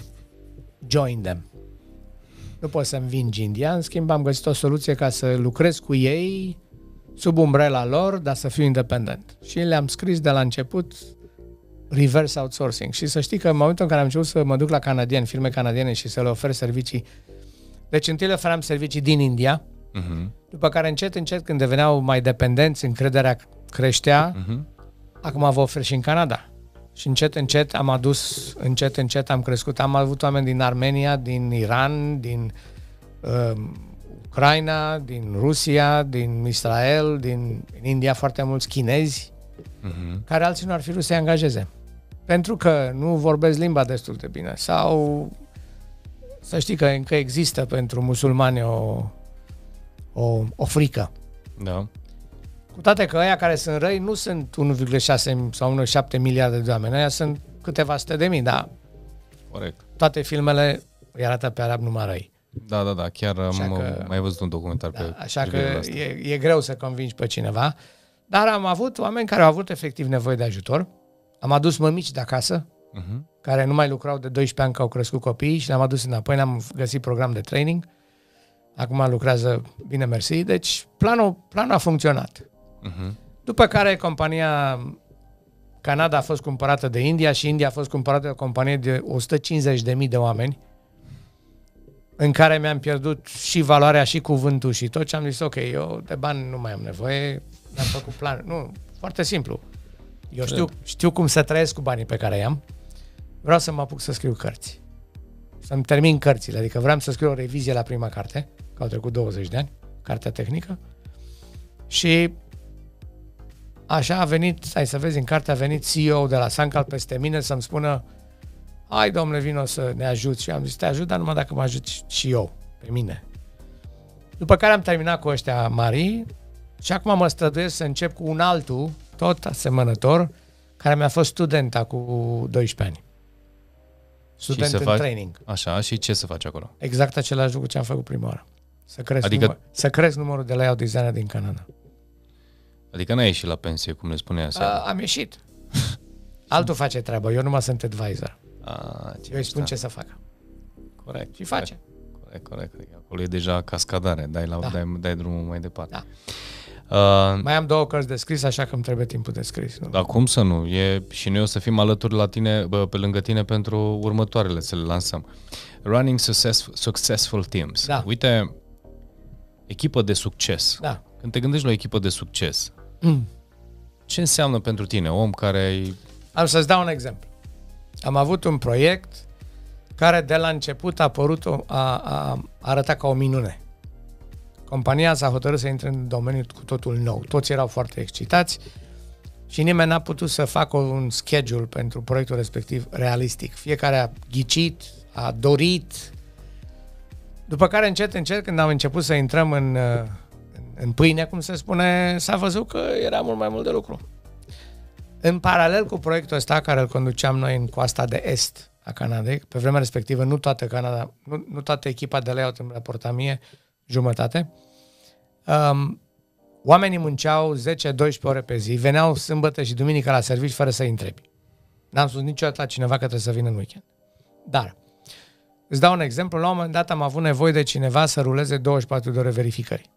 join them. Nu poți să învingi India, în schimb am găsit o soluție ca să lucrez cu ei sub umbrela lor, dar să fiu independent. Și le-am scris de la început reverse outsourcing. Și să știi că în momentul în care am început să mă duc la canadieni, firme canadiene și să le ofer servicii, deci întâi le oferam servicii din India, uh-huh. după care încet, încet, când deveneau mai dependenți, încrederea creștea, uh-huh. acum vă ofer și în Canada. Și încet, încet am adus, încet, încet am crescut. Am avut oameni din Armenia, din Iran, din uh, Ucraina, din Rusia, din Israel, din India, foarte mulți chinezi, uh-huh. care alții nu ar fi vrut să-i angajeze. Pentru că nu vorbesc limba destul de bine. Sau să știi că încă există pentru musulmani o, o, o frică. Da. Cu toate că ăia care sunt răi nu sunt unu virgulă șase sau unu virgulă șapte miliarde de oameni. Ăia sunt câteva sute de mii, dar corect. Toate filmele îi arată pe arab numai răi. Da, da, da. Chiar așa am că, mai văzut un documentar da, pe așa că e, e greu să convingi pe cineva. Dar am avut oameni care au avut efectiv nevoie de ajutor. Am adus mămici de acasă, uh-huh. care nu mai lucrau de doisprezece ani că au crescut copiii și le-am adus înapoi, ne-am găsit program de training. Acum lucrează bine, mersi. Deci planul, planul a funcționat. Uh-huh. După care compania Canada a fost cumpărată de India și India a fost cumpărată de o companie de o sută cincizeci de mii de oameni, în care mi-am pierdut și valoarea și cuvântul și tot, și am zis ok, eu de bani nu mai am nevoie, am făcut plan. Nu, foarte simplu. Eu știu, știu cum să trăiesc cu banii pe care i-am. Vreau să mă apuc să scriu cărți. Să-mi termin cărțile. Adică vreau să scriu o revizie la prima carte, că au trecut douăzeci de ani, cartea tehnică. Și așa a venit, hai să vezi, în carte a venit C E O de la Sunculp peste mine să-mi spună hai, domnule, vino să ne ajuți. Și am zis, te ajut, dar numai dacă mă ajuți și eu, pe mine. După care am terminat cu ăștia mari și acum mă străduiesc să încep cu un altul, tot asemănător, care mi-a fost student acum doisprezece ani. Student în faci, training. Așa, și ce să faci acolo? Exact același lucru ce am făcut prima oară. Să cresc, adică... număr, să cresc numărul de layout designer din Canada. Adică n-ai ieșit la pensie, cum ne spunea aseară? A, am ieșit. Altul face treabă, eu numai sunt advisor. A, eu îi spun ce să facă. Corect. Și face. Corect, corect. Acolo e deja cascadare, dai, la, da. dai, dai drumul mai departe. Da. Uh, mai am două cărți de scris, așa că îmi trebuie timpul de scris. Nu? Dar cum să nu? E, și noi o să fim alături la tine, bă, pe lângă tine pentru următoarele, să le lansăm. Running Successful, successful Teams. Da. Uite, echipă de succes. Da. Când te gândești la o echipă de succes, mm. ce înseamnă pentru tine, om care ai... Am să-ți dau un exemplu. Am avut un proiect care de la început a, părut o, a, a arătat ca o minune. Compania s-a hotărât să intre în domeniul cu totul nou. Toți erau foarte excitați și nimeni n-a putut să facă un schedule pentru proiectul respectiv realistic. Fiecare a ghicit, a dorit. După care, încet, încet, când am început să intrăm în, în pâine, cum se spune, s-a văzut că era mult mai mult de lucru. În paralel cu proiectul ăsta, care îl conduceam noi în coasta de est a Canadei, pe vremea respectivă nu toată Canada, nu, nu toată echipa de layout îmi raporta mie, jumătate, um, oamenii munceau zece doisprezece ore pe zi, veneau sâmbătă și duminică la serviciu fără să-i întrebi. N-am spus niciodată la cineva că trebuie să vină în weekend. Dar, îți dau un exemplu, la un moment dat am avut nevoie de cineva să ruleze douăzeci și patru de ore verificări.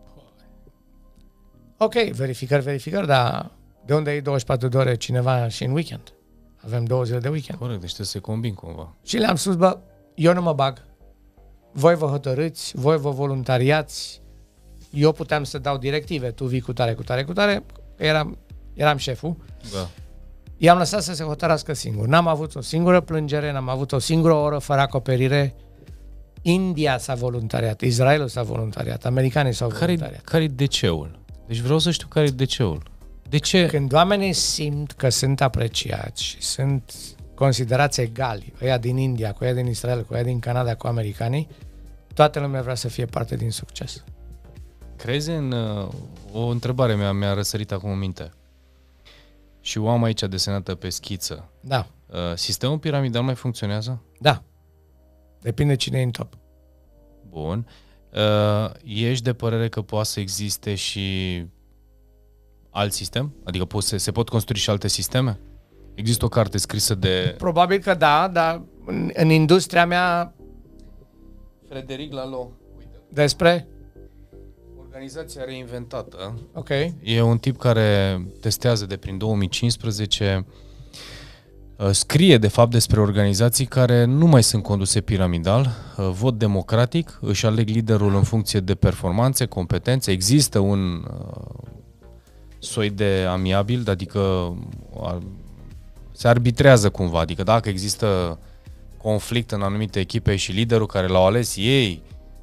Ok, verificări, verificări, dar de unde e douăzeci și patru de ore cineva și în weekend? Avem două zile de weekend. Corect, deci trebuie să se combin cumva. Și le-am spus, bă, eu nu mă bag. Voi vă hotărâți, voi vă voluntariați, eu puteam să dau directive, tu vii cu tare, cu tare, cu tare, eram, eram șeful. Da. I-am lăsat să se hotărască singur. N-am avut o singură plângere, n-am avut o singură oră fără acoperire. India s-a voluntariat, Israelul s-a voluntariat, americanii s-au voluntariat. Care-i de ceul? Deci vreau să știu care-i de ceul. De ce? Când oamenii simt că sunt apreciați și sunt considerați egali, ăia din India, cu ăia din Israel, cu ăia din Canada, cu americanii, toată lumea vrea să fie parte din succes. Crezi în... Uh, o întrebare mea mi-a răsărit acum în minte. Și o am aici desenată pe schiță. Da. Uh, sistemul piramidal mai funcționează? Da. Depinde cine e în top. Bun. Uh, ești de părere că poate să existe și alt sistem? Adică pot, se, se pot construi și alte sisteme? Există o carte scrisă de... Probabil că da, dar în, în industria mea... Frederic Laloux. Uite. Despre? Organizația reinventată. Ok. E un tip care testează de prin două mii cincisprezece, scrie de fapt despre organizații care nu mai sunt conduse piramidal, vot democratic, își aleg liderul în funcție de performanțe, competențe, există un soi de amiabil, adică se arbitrează cumva, adică dacă există conflict în anumite echipe și liderul care l-au ales ei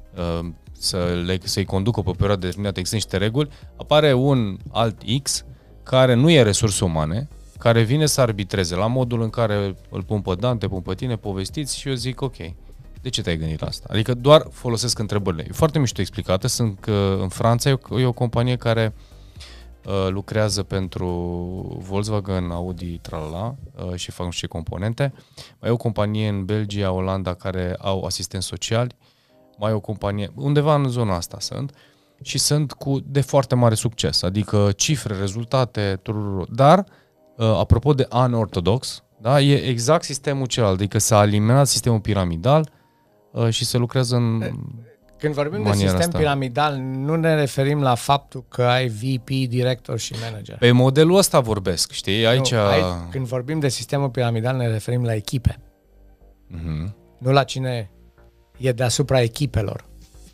să le, să-i conducă pe o perioadă determinată, există niște reguli, apare un alt X care nu e resurse umane, care vine să arbitreze la modul în care îl pun pe Dan, te pun pe tine, povestiți și eu zic ok, de ce te-ai gândit la asta? Adică doar folosesc întrebările. E foarte mișto explicată, sunt că în Franța e o, e o companie care uh, lucrează pentru Volkswagen, Audi, tralala, uh, și fac nu știu ce componente. Mai e o companie în Belgia, Olanda care au asistenți sociali, mai e o companie, undeva în zona asta sunt, și sunt cu de foarte mare succes, adică cifre, rezultate, tururu, dar Uh, apropo de unorthodox, da, e exact sistemul celălalt, adică s-a eliminat sistemul piramidal uh, și se lucrează în Când vorbim de sistem asta. piramidal, nu ne referim la faptul că ai V P, director și manager. Pe modelul ăsta vorbesc, știi? Aici... Nu, ai, când vorbim de sistemul piramidal, ne referim la echipe. Uh-huh. Nu la cine e deasupra echipelor.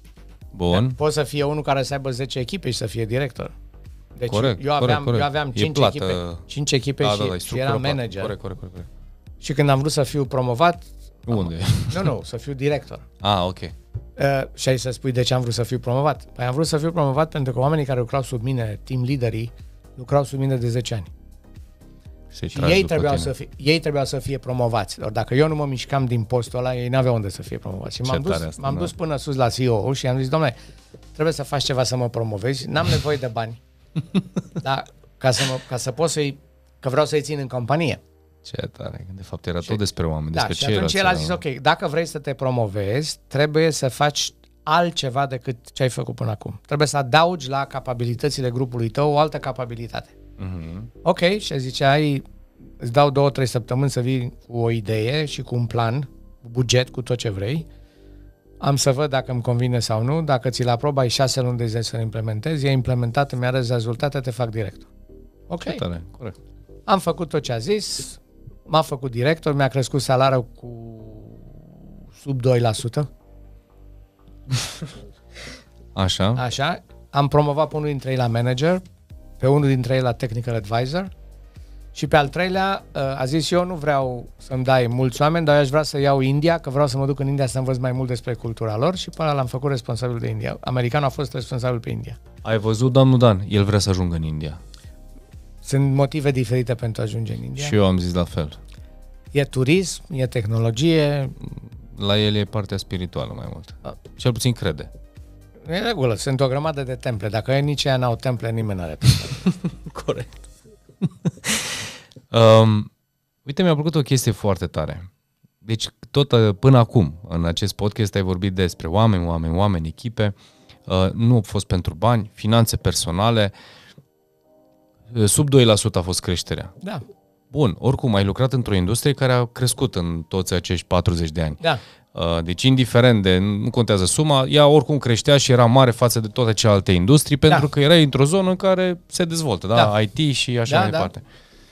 Bun. Poți să fie unul care să aibă zece echipe și să fie director. Deci corect, eu aveam, corect, corect. Eu aveam cinci plată... echipe, cinci echipe da, și, da, da, și eram manager. Corect, corect, corect. Și când am vrut să fiu promovat... Unde? Am, nu, nu, să fiu director. Ah, ok. Uh, și ai să spui de ce am vrut să fiu promovat. Păi am vrut să fiu promovat pentru că oamenii care lucrau sub mine, team leaderii, lucrau sub mine de zece ani. Se-i și ei trebuiau, să fie, ei trebuiau să fie promovați. Doar dacă eu nu mă mișcam din postul ăla, ei n-aveau unde să fie promovați. Și m-am, dus, asta, m-am da. dus până sus la C E O și am zis, dom'le, trebuie să faci ceva să mă promovezi, n-am nevoie de bani. Dar ca să, mă, ca să pot să-i, că vreau să-i țin în companie. Ce tare, de fapt era și, tot despre oameni. Da, despre și atunci el a zis, ok, dacă vrei să te promovezi, trebuie să faci altceva decât ce ai făcut până acum. Trebuie să adaugi la capabilitățile grupului tău o altă capabilitate. Uh-huh. Ok, și zice, ai, îți dau două, trei săptămâni să vii cu o idee și cu un plan, cu buget, cu tot ce vrei. Am să văd dacă îmi convine sau nu. Dacă ți-l aprob, ai șase luni de zile să-l implementezi. E implementat, îmi arăți rezultate, te fac director. Ok. Ce tare, corect. Am făcut tot ce a zis, m-a făcut director, mi-a crescut salariul cu sub doi la sută. Așa. Așa. Am promovat pe unul dintre ei la manager, pe unul dintre ei la technical advisor Și pe al treilea a zis, eu nu vreau să-mi dai mulți oameni, dar eu aș vrea să iau India, că vreau să mă duc în India să învăț mai mult despre cultura lor și pe ăla l-am făcut responsabil de India. Americanul a fost responsabil pe India. Ai văzut, domnul Dan, el vrea să ajungă în India. Sunt motive diferite pentru a ajunge în India. Și eu am zis la fel. E turism, e tehnologie. La el e partea spirituală mai mult. A. Cel puțin crede. E regulă, sunt o grămadă de temple. Dacă ei nici ea n-au temple, nimeni n-are temple. Corect. um, uite, mi-a plăcut o chestie foarte tare. Deci, tot până acum, în acest podcast, ai vorbit despre oameni, oameni, oameni, echipe. Uh, nu a fost pentru bani, finanțe personale. Sub doi la sută a fost creșterea. Da. Bun, oricum, ai lucrat într-o industrie care a crescut în toți acești patruzeci de ani. Da. Deci, indiferent de, nu contează suma, ea oricum creștea și era mare față de toate celelalte industrii, pentru da. că era într-o zonă în care se dezvoltă, da? da. I T și așa da, mai da. departe.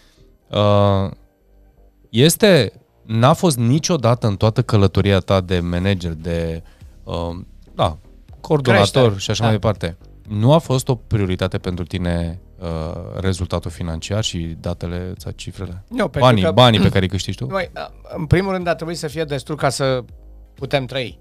Este, n-a fost niciodată în toată călătoria ta de manager, de, da, coordonator Crește. și așa da. mai departe, nu a fost o prioritate pentru tine rezultatul financiar și datele sau cifrele? Nu, banii, că, banii pe care îi câștigi tu? Noi, în primul rând, ar trebui să fie destul ca să putem trăi.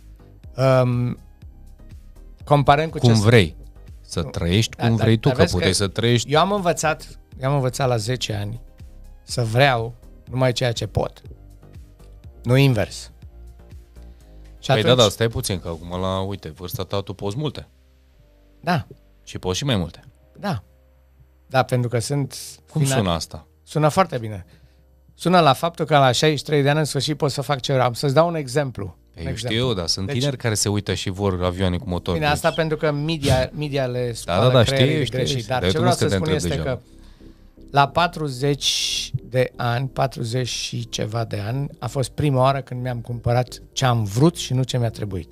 Um, comparând cu cum ce... vrei. Să trăiești cum da, vrei da, tu, că puteai că să trăiești... Eu am învățat, eu am învățat la zece ani să vreau numai ceea ce pot. Nu invers. Și păi atunci... da, da, stai puțin, că acum la, uite, vârsta ta tu poți multe. Da. Și poți și mai multe. Da. Da, pentru că sunt... Cum final... sună asta? Sună foarte bine. Sună la faptul că la șaizeci și trei de ani în sfârșit pot să fac ce vreau. Am să-ți dau un exemplu. Păi un eu exemplu. știu, dar sunt deci, tineri care se uită și vor avioane cu motor. Bine, asta pentru că media, media le spală da, da, da, creierii știu, greșit. știu, Dar dar ce vreau să spun este este deja. că la patruzeci de ani, patruzeci și ceva de ani, a fost prima oară când mi-am cumpărat ce am vrut și nu ce mi-a trebuit.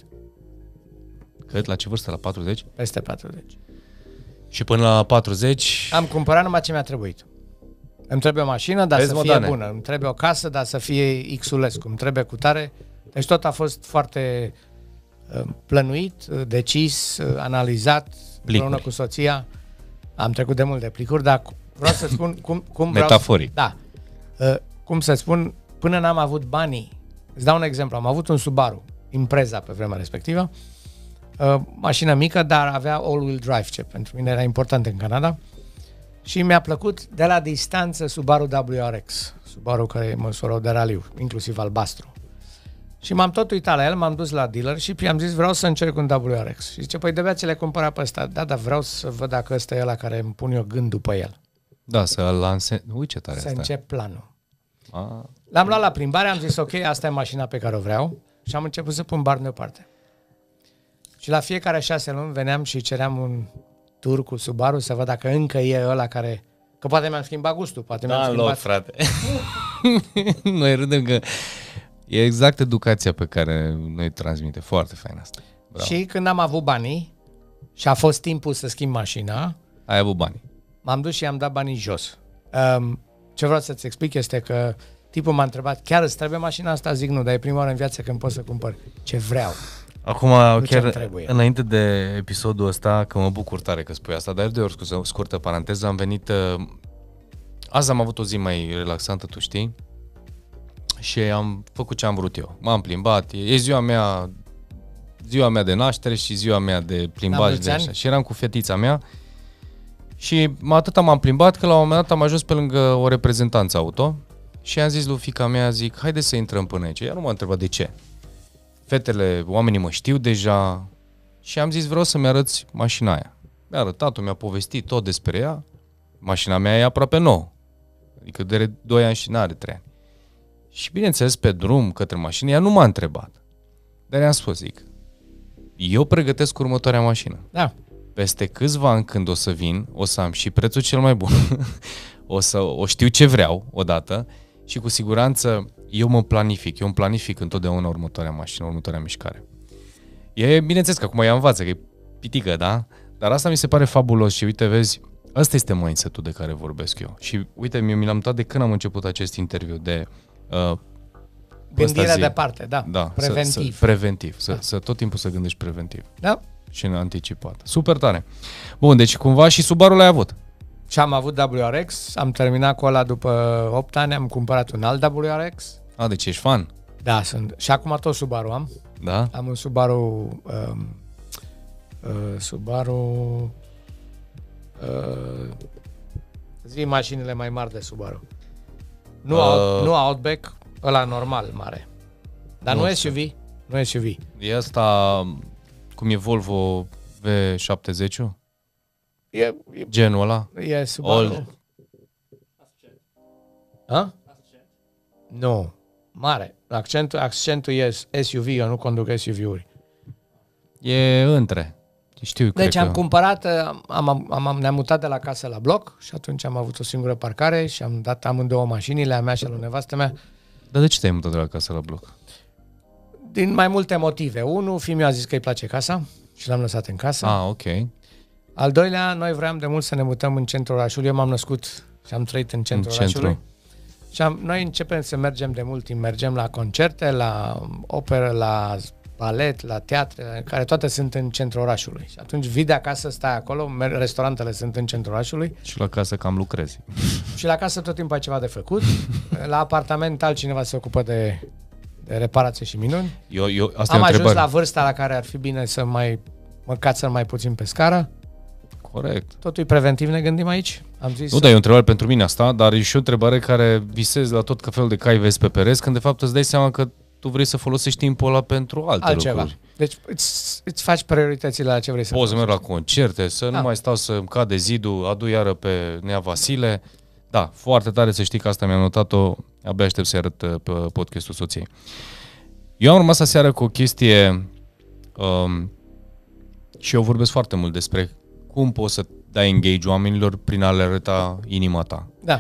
Cât? La ce vârstă? La patruzeci? Peste patruzeci. Și până la patruzeci... Am cumpărat numai ce mi-a trebuit. Îmi trebuie o mașină, dar Vezi, să fie Dane. bună. Îmi trebuie o casă, dar să fie X-ulescu. Îmi trebuie cutare. Deci tot a fost foarte uh, plănuit, uh, decis, uh, analizat, plicuri. Împreună cu soția. Am trecut de mult de plicuri, dar vreau să spun cum, cum vreau Metaforic. Să, da. Uh, cum să spun, până n-am avut banii. Îți dau un exemplu. Am avut un Subaru, Impreza pe vremea respectivă. Uh, mașină mică, dar avea all-wheel drive, ce pentru mine era important în Canada. Și mi-a plăcut de la distanță Subaru W R X, Subaru care e măsură de raliu, inclusiv albastru. Și m-am tot uitat la el, m-am dus la dealer și i-am zis vreau să încerc un W R X. Și zice, păi de-abia ți le cumpăra pe ăsta. Da, dar vreau să văd dacă ăsta e ăla care îmi pun eu gând după el. Da, să-l lance... Ui, ce tare Să asta. încep planul. A. L-am luat la plimbare, am zis ok, asta e mașina pe care o vreau și am început să pun bani deoparte. Și la fiecare șase luni veneam și ceream un tur cu Subaru să văd dacă încă e ăla care... Că poate mi-am schimbat gustul, poate mi-am da, schimbat... loc, frate. Noi râdem că e exact educația pe care noi transmite. Foarte fain asta. Bravo. Și când am avut banii și a fost timpul să schimb mașina... Ai avut bani. M-am dus și am dat banii jos. Um, ce vreau să-ți explic este că tipul m-a întrebat, chiar îți trebuie mașina asta? Zic nu, dar e prima oară în viață când pot să cumpăr ce vreau. Acum, chiar înainte de episodul ăsta, că mă bucur tare că spui asta, dar de ori o scurtă paranteză, am venit, uh, azi am avut o zi mai relaxantă, tu știi, și am făcut ce am vrut eu. M-am plimbat, e ziua mea, ziua mea de naștere și ziua mea de plimbaj de așa. Și eram cu fetița mea și atâta m-am plimbat că la un moment dat am ajuns pe lângă o reprezentanță auto și am zis lui fiica mea, zic, haide să intrăm până aici. Ea nu m-a întrebat de ce. Fetele, oamenii mă știu deja și am zis vreau să-mi arăți mașina aia. Mi-a arătat-o, mi-a povestit tot despre ea. Mașina mea e aproape nouă. Adică de doi ani și n-are trei ani. Și bineînțeles pe drum către mașină, ea nu m-a întrebat. Dar i-am spus, zic, eu pregătesc următoarea mașină. Da. Peste câțiva ani când o să vin, o să am și prețul cel mai bun. o să o știu ce vreau odată și cu siguranță eu mă planific, eu îmi planific întotdeauna următoarea mașină, următoarea mișcare. E, bineînțeles că acum ea învață, că e pitică, da? Dar asta mi se pare fabulos și uite, vezi, ăsta este mindset-ul de care vorbesc eu. Și uite, mi l-am dat de când am început acest interviu de... Uh, Gândirea departe, da, da, preventiv. Să, să, preventiv, să, da. să tot timpul să gândești preventiv. Da. Și în anticipat. Super tare. Bun, deci cumva și Subaru l-ai avut. Și am avut W R X, am terminat cu ăla după opt ani, am cumpărat un alt W R X. A, deci ești fan. Da, sunt. Și acum tot Subaru am. Da? Am un Subaru... Um, uh, Subaru... Uh, zi mașinile mai mari de Subaru. Nu, uh, out, nu Outback, ăla normal, mare. Dar nu, nu S U V. Nu S U V. E asta, cum e Volvo V șaptezeci? E, e, genul ăla? E Subaru. Old. Ha? Nu. Mare. Accentul, accentul e S U V, eu nu conduc S U V-uri. E între. Știu, deci am că... cumpărat, am, am, am, ne-am mutat de la casă la bloc și atunci am avut o singură parcare și am dat amândouă mașinile, a mea și a lui nevastă mea. Dar de ce te-ai mutat de la casă la bloc? Din mai multe motive. Unul, fiul a zis că îi place casa și l-am lăsat în casă. Ah, ok. Al doilea, noi vreau de mult să ne mutăm în centrul orașului. Eu m-am născut și am trăit în centrul în orașului. Centru. Și am, noi începem să mergem de mult timp. Mergem la concerte, la operă, la balet, la teatre, care toate sunt în centrul orașului. Și atunci vii de acasă, stai acolo, restaurantele sunt în centrul orașului. Și la casă cam lucrezi. Și la casă tot timpul ai ceva de făcut. La apartament altcineva se ocupă de, de reparație și minuni. Eu, eu, asta am e ajuns întrebare. la vârsta la care ar fi bine să mai mă cațăr mai puțin pe scară. Corect. Totul e preventiv, ne gândim aici? Am zis nu, dar e o întrebare pentru mine asta, dar e și o întrebare care visezi la tot felul de cai vezi pe pereți, când de fapt îți dai seama că tu vrei să folosești timpul ăla pentru alte altceva. lucruri. Deci îți, îți faci prioritățile la ce vrei să poți faci. să merg la concerte, să da. nu mai stau să-mi cade zidul, adu iară pe Nea Vasile. Da, foarte tare să știi că asta mi-am notat-o, abia aștept să-i arăt pe podcastul soției. Eu am rămas aseară cu o chestie um, și eu vorbesc foarte mult despre cum poți să dai engage oamenilor prin a le arăta inima ta. Da.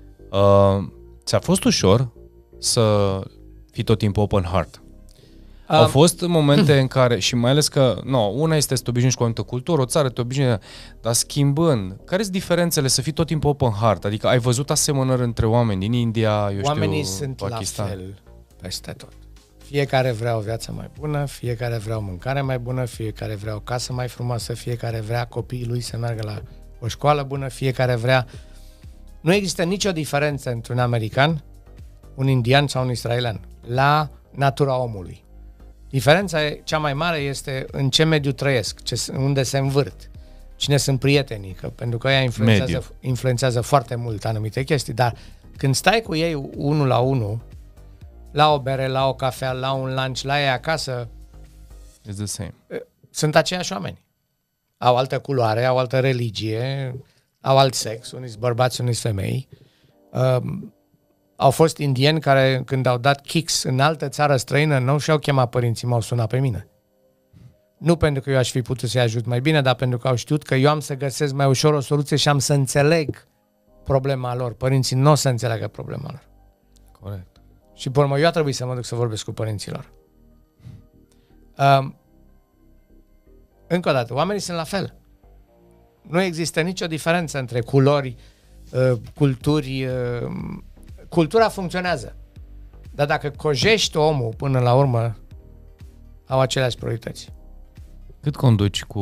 Uh, ți-a fost ușor să fii tot timpul open heart? Um. Au fost momente în care, și mai ales că, no, una este să te obișnuiești cu o anumită cultură, o țară te obișnuiești, dar schimbând, care sunt diferențele să fii tot timpul open heart? Adică ai văzut asemănări între oameni din India, eu Oamenii știu, sunt Pakistan. la fel peste tot. Fiecare vrea o viață mai bună, fiecare vrea o mâncare mai bună, fiecare vrea o casă mai frumoasă, fiecare vrea copiii lui să meargă la o școală bună, fiecare vrea... Nu există nicio diferență între un american, un indian sau un israelian la natura omului. Diferența cea mai mare este în ce mediu trăiesc, ce, unde se învârt, cine sunt prietenii, că, pentru că ea influențează, influențează foarte mult anumite chestii, dar când stai cu ei unul la unul, la o bere, la o cafea, la un lunch, la ei acasă, It's the same. sunt aceiași oameni. Au altă culoare, au altă religie, au alt sex, unii sunt bărbați, unii sunt femei. Um, au fost indieni care, când au dat kicks în altă țară străină, nu și-au chemat părinții, m-au sunat pe mine. Nu pentru că eu aș fi putut să-i ajut mai bine, dar pentru că au știut că eu am să găsesc mai ușor o soluție și am să înțeleg problema lor. Părinții nu o să înțeleagă problema lor. Corect. Și pe urmă, eu a trebuit să mă duc să vorbesc cu părinții lor. Um, încă o dată, oamenii sunt la fel. Nu există nicio diferență între culori, uh, culturi. Uh, cultura funcționează. Dar dacă cojești omul până la urmă, au aceleași priorități. Cât conduci cu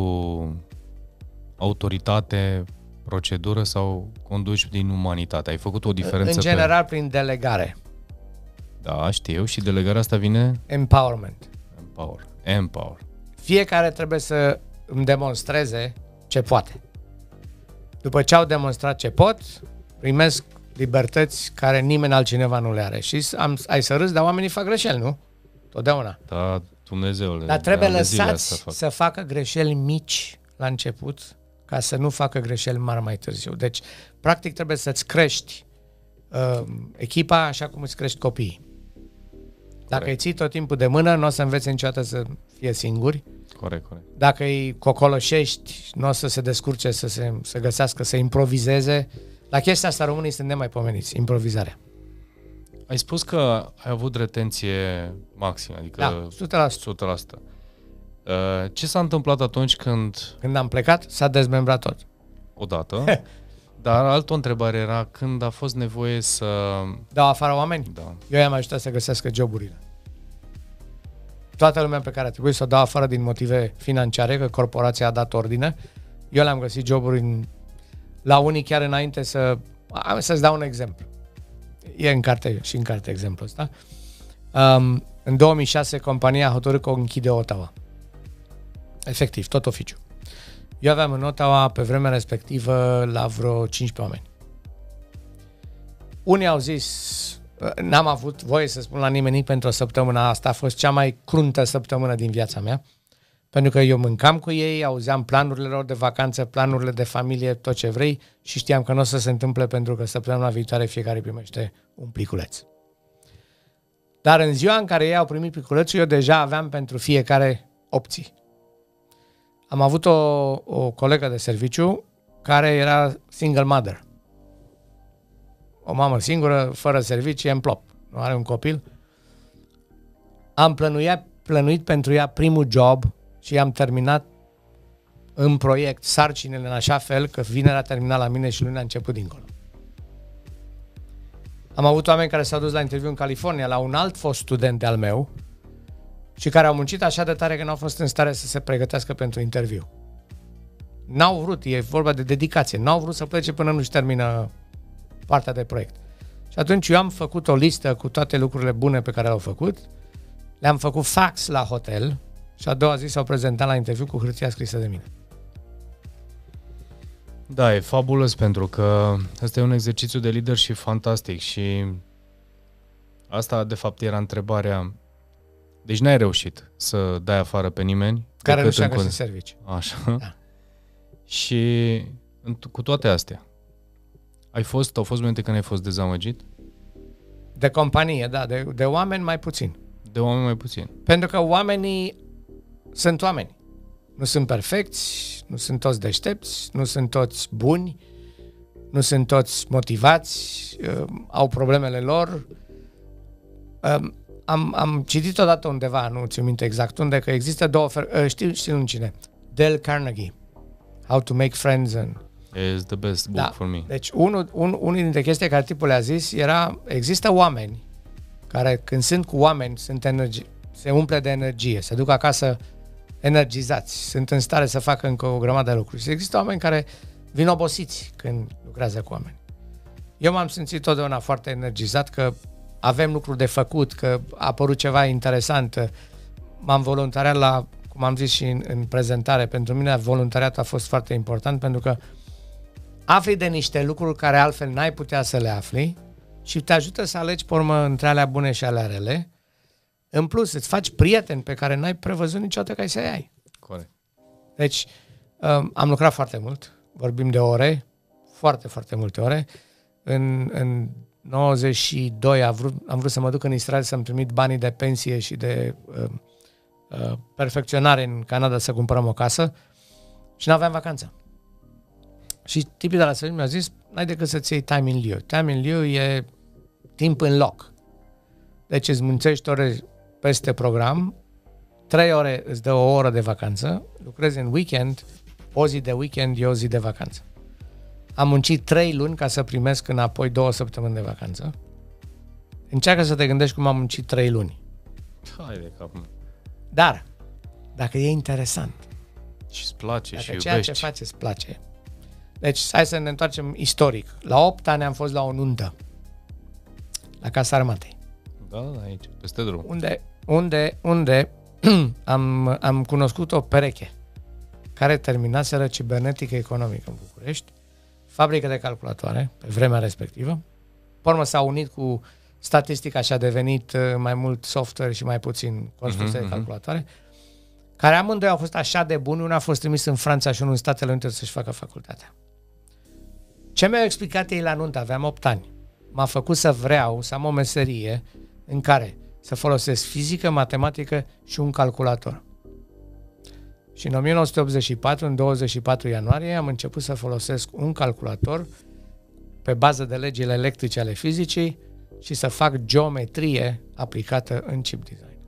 autoritate, procedură sau conduci din umanitate? Ai făcut o diferență? În general, pe... prin delegare. Da, știu. Și delegarea asta vine? Empowerment. Empower. Empower. Fiecare trebuie să îmi demonstreze ce poate. După ce au demonstrat ce pot, primesc libertăți care nimeni altcineva nu le are. Și am, ai să râzi, dar oamenii fac greșeli, nu? Totdeauna. Da, Dumnezeule. Dar trebuie lăsați fac. să facă greșeli mici la început, ca să nu facă greșeli mari mai târziu. Deci, practic, trebuie să-ți crești uh, echipa așa cum îți crești copiii. Dacă corect. Îi ții tot timpul de mână, nu o să înveți niciodată să fie singuri. Corect, corect. Dacă îi cocoloșești, nu o să se descurce, să se să găsească, să improvizeze. La chestia asta românii sunt nemaipomeniți, improvizarea. Ai spus că ai avut retenție maximă, adică da, o sută la sută. o sută la sută. Ce s-a întâmplat atunci când... Când am plecat, s-a dezmembrat tot. Odată. Dar altă întrebare era când a fost nevoie să... Dau afară oameni? Da. Eu i-am ajutat să găsească joburile. Toată lumea pe care a trebuit să o dau afară din motive financiare, că corporația a dat ordine, eu le-am găsit joburi în, La unii chiar înainte să... Am să-ți dau un exemplu. E în carte și în carte exemplul ăsta. Um, în două mii șase compania a hotărât că o închide Ottawa. Efectiv, tot oficiu. Eu aveam în Ottawa pe vremea respectivă la vreo cincisprezece oameni. Unii au zis, n-am avut voie să spun la nimeni pentru o săptămână, asta a fost cea mai cruntă săptămână din viața mea, pentru că eu mâncam cu ei, auzeam planurile lor de vacanță, planurile de familie, tot ce vrei și știam că nu o să se întâmple pentru că săptămâna viitoare fiecare primește un pliculeț. Dar în ziua în care ei au primit pliculețul, eu deja aveam pentru fiecare opții. Am avut o, o colegă de serviciu care era single mother. O mamă singură, fără servicii, în plop. Nu are un copil. Am plănuit, plănuit pentru ea primul job și am terminat în proiect sarcinile în așa fel că vinerea a terminat la mine și luna a început dincolo. Am avut oameni care s-au dus la interviu în California, la un alt fost student de-al meu și care au muncit așa de tare că n-au fost în stare să se pregătească pentru interviu. N-au vrut, e vorba de dedicație, n-au vrut să plece până nu-și termină partea de proiect. Și atunci eu am făcut o listă cu toate lucrurile bune pe care le-au făcut, le-am făcut fax la hotel și a doua zi s-au prezentat la interviu cu hârtia scrisă de mine. Da, e fabulos pentru că ăsta e un exercițiu de leadership fantastic și asta de fapt era întrebarea. Deci n-ai reușit să dai afară pe nimeni care nu și-a găsit serviciu. Așa. Da. Și cu toate astea, ai fost, au fost momente când ai fost dezamăgit? De companie, da, de, de oameni mai puțin. De oameni mai puțin. Pentru că oamenii sunt oameni. Nu sunt perfecți, nu sunt toți deștepți, nu sunt toți buni, nu sunt toți motivați, uh, au problemele lor. Uh, am, am citit odată undeva, nu ți-o minte exact unde, că există două... Uh, știu, știu cine? Dale Carnegie. How to make friends and... Is the best book da. for me. Deci unul, un, unul dintre chestii care tipul le-a zis era, există oameni care când sunt cu oameni sunt energie, se umple de energie, se duc acasă energizați, sunt în stare să facă încă o grămadă de lucruri. Și există oameni care vin obosiți când lucrează cu oameni. Eu m-am simțit totdeauna foarte energizat că avem lucruri de făcut, că a apărut ceva interesant. M-am voluntariat la, cum am zis și în, în prezentare, pentru mine voluntariatul a fost foarte important pentru că afli de niște lucruri care altfel n-ai putea să le afli și te ajută să alegi pe urmă între alea bune și alea rele. În plus, îți faci prieteni pe care n-ai prevăzut niciodată că ai să-i ai. Corect. Deci, um, am lucrat foarte mult. Vorbim de ore, foarte, foarte multe ore. În, în nouăzeci și doi am vrut, am vrut să mă duc în Israel să-mi trimit banii de pensie și de uh, uh, perfecționare în Canada să cumpărăm o casă și n-aveam vacanță. Și tipii de la serviciu mi-a zis, n-ai decât să-ți iei time in lieu. Time in lieu e timp în loc. Deci îți muncești ore peste program, trei ore îți dă o oră de vacanță, lucrezi în weekend, o zi de weekend e o zi de vacanță. Am muncit trei luni ca să primesc înapoi două săptămâni de vacanță. Încearcă să te gândești cum am muncit trei luni. Hai de cap. Dar, dacă e interesant, și îți place dacă și ceea iubești. ce faci îți place. Deci, hai să ne întoarcem istoric. La opt ani am fost la o nuntă, la Casa Armatei. Da, da, aici, peste drum. Unde, unde, unde am, am cunoscut o pereche care terminaseră cibernetică economică în București, fabrică de calculatoare, pe vremea respectivă. Pe urmă s-a unit cu statistica și a devenit mai mult software și mai puțin construcție uh-huh, de calculatoare, care amândoi au fost așa de buni, unul a fost trimis în Franța și unul în Statele Unite să-și facă facultatea. Ce mi-au explicat ei la nuntă, aveam opt ani, m-a făcut să vreau să am o meserie în care să folosesc fizică, matematică și un calculator. Și în o mie nouă sute optzeci și patru, în douăzeci și patru ianuarie, am început să folosesc un calculator pe bază de legile electrice ale fizicii și să fac geometrie aplicată în chip design.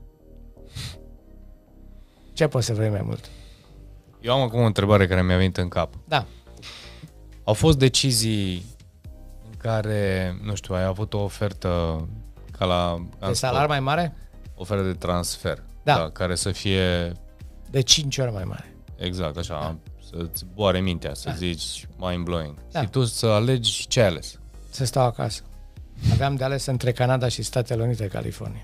Ce poți să vrei mai mult? Eu am acum o întrebare care mi-a venit în cap. Da. Au fost decizii în care, nu știu, ai avut o ofertă ca la... De salar mai mare? Ofertă de transfer. Da. Da, care să fie... De cinci ori mai mare. Exact, așa. Da. să-ți boare mintea, să da. zici mind-blowing. Da. Și tu să alegi ce ai ales. Să stau acasă. Aveam de ales între Canada și Statele Unite, California.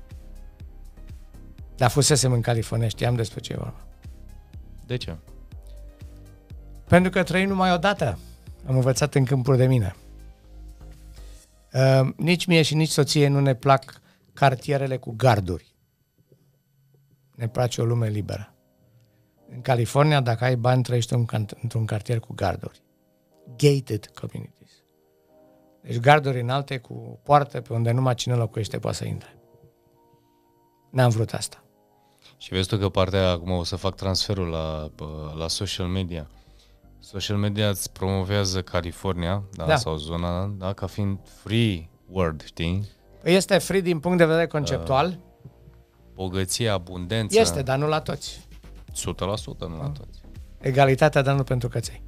Dar fusesem în California, știam despre ce e vorba. De ce? Pentru că trăim numai o dată. Am învățat în câmpuri de mine. Uh, nici mie și nici soție nu ne plac cartierele cu garduri. Ne place o lume liberă. În California, dacă ai bani, trăiești în, într-un cartier cu garduri. Gated communities. Deci garduri înalte cu poartă pe unde numai cine locuiește poate să intre. N-am vrut asta. Și vezi tu că partea, acum o să fac transferul la, la social media. Social media îți promovează California, da, da. sau zona, da, ca fiind free world, știi? Este free din punct de vedere conceptual. Uh, bogăție, abundență. Este, dar nu la toți. o sută la sută, nu uh. la toți. Egalitatea, dar nu pentru căței.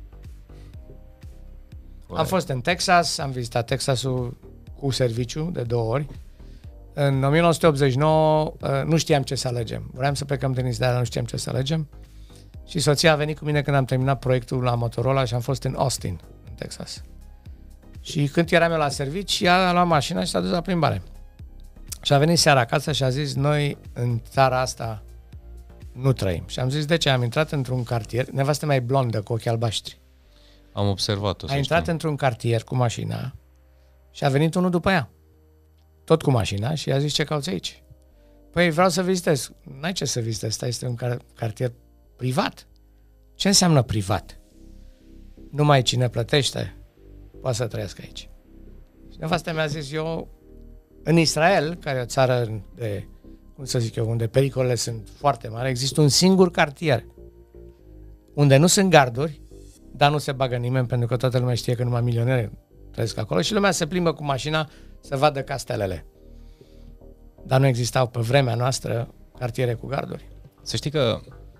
Am fost în Texas, am vizitat Texasul cu serviciu de două ori. În nouăsprezece optzeci și nouă nu știam ce să alegem. Vreau să plecăm din Israel, dar nu știam ce să alegem. Și soția a venit cu mine când am terminat proiectul la Motorola și am fost în Austin, în Texas. Și când eram eu la servici, ea a luat mașina și s-a dus la plimbare. Și a venit seara acasă și a zis, noi în țara asta nu trăim. Și am zis, de ce? Am intrat într-un cartier, nevastă mea e blondă, cu ochii albaștri. Am observat-o. A intrat știm. într-un cartier cu mașina și a venit unul după ea. Tot cu mașina și i-a zis, ce cauți aici? Păi vreau să vizitez. N-ai ce să vizitezi, ăsta este un cartier privat. Ce înseamnă privat? Numai cine plătește poate să trăiască aici. Și nevastă mi-a zis, eu în Israel, care e o țară de, cum să zic eu, unde pericolele sunt foarte mari, există un singur cartier unde nu sunt garduri, dar nu se bagă nimeni pentru că toată lumea știe că numai milioneri trăiesc acolo și lumea se plimbă cu mașina să vadă castelele. Dar nu existau pe vremea noastră cartiere cu garduri. Să știi că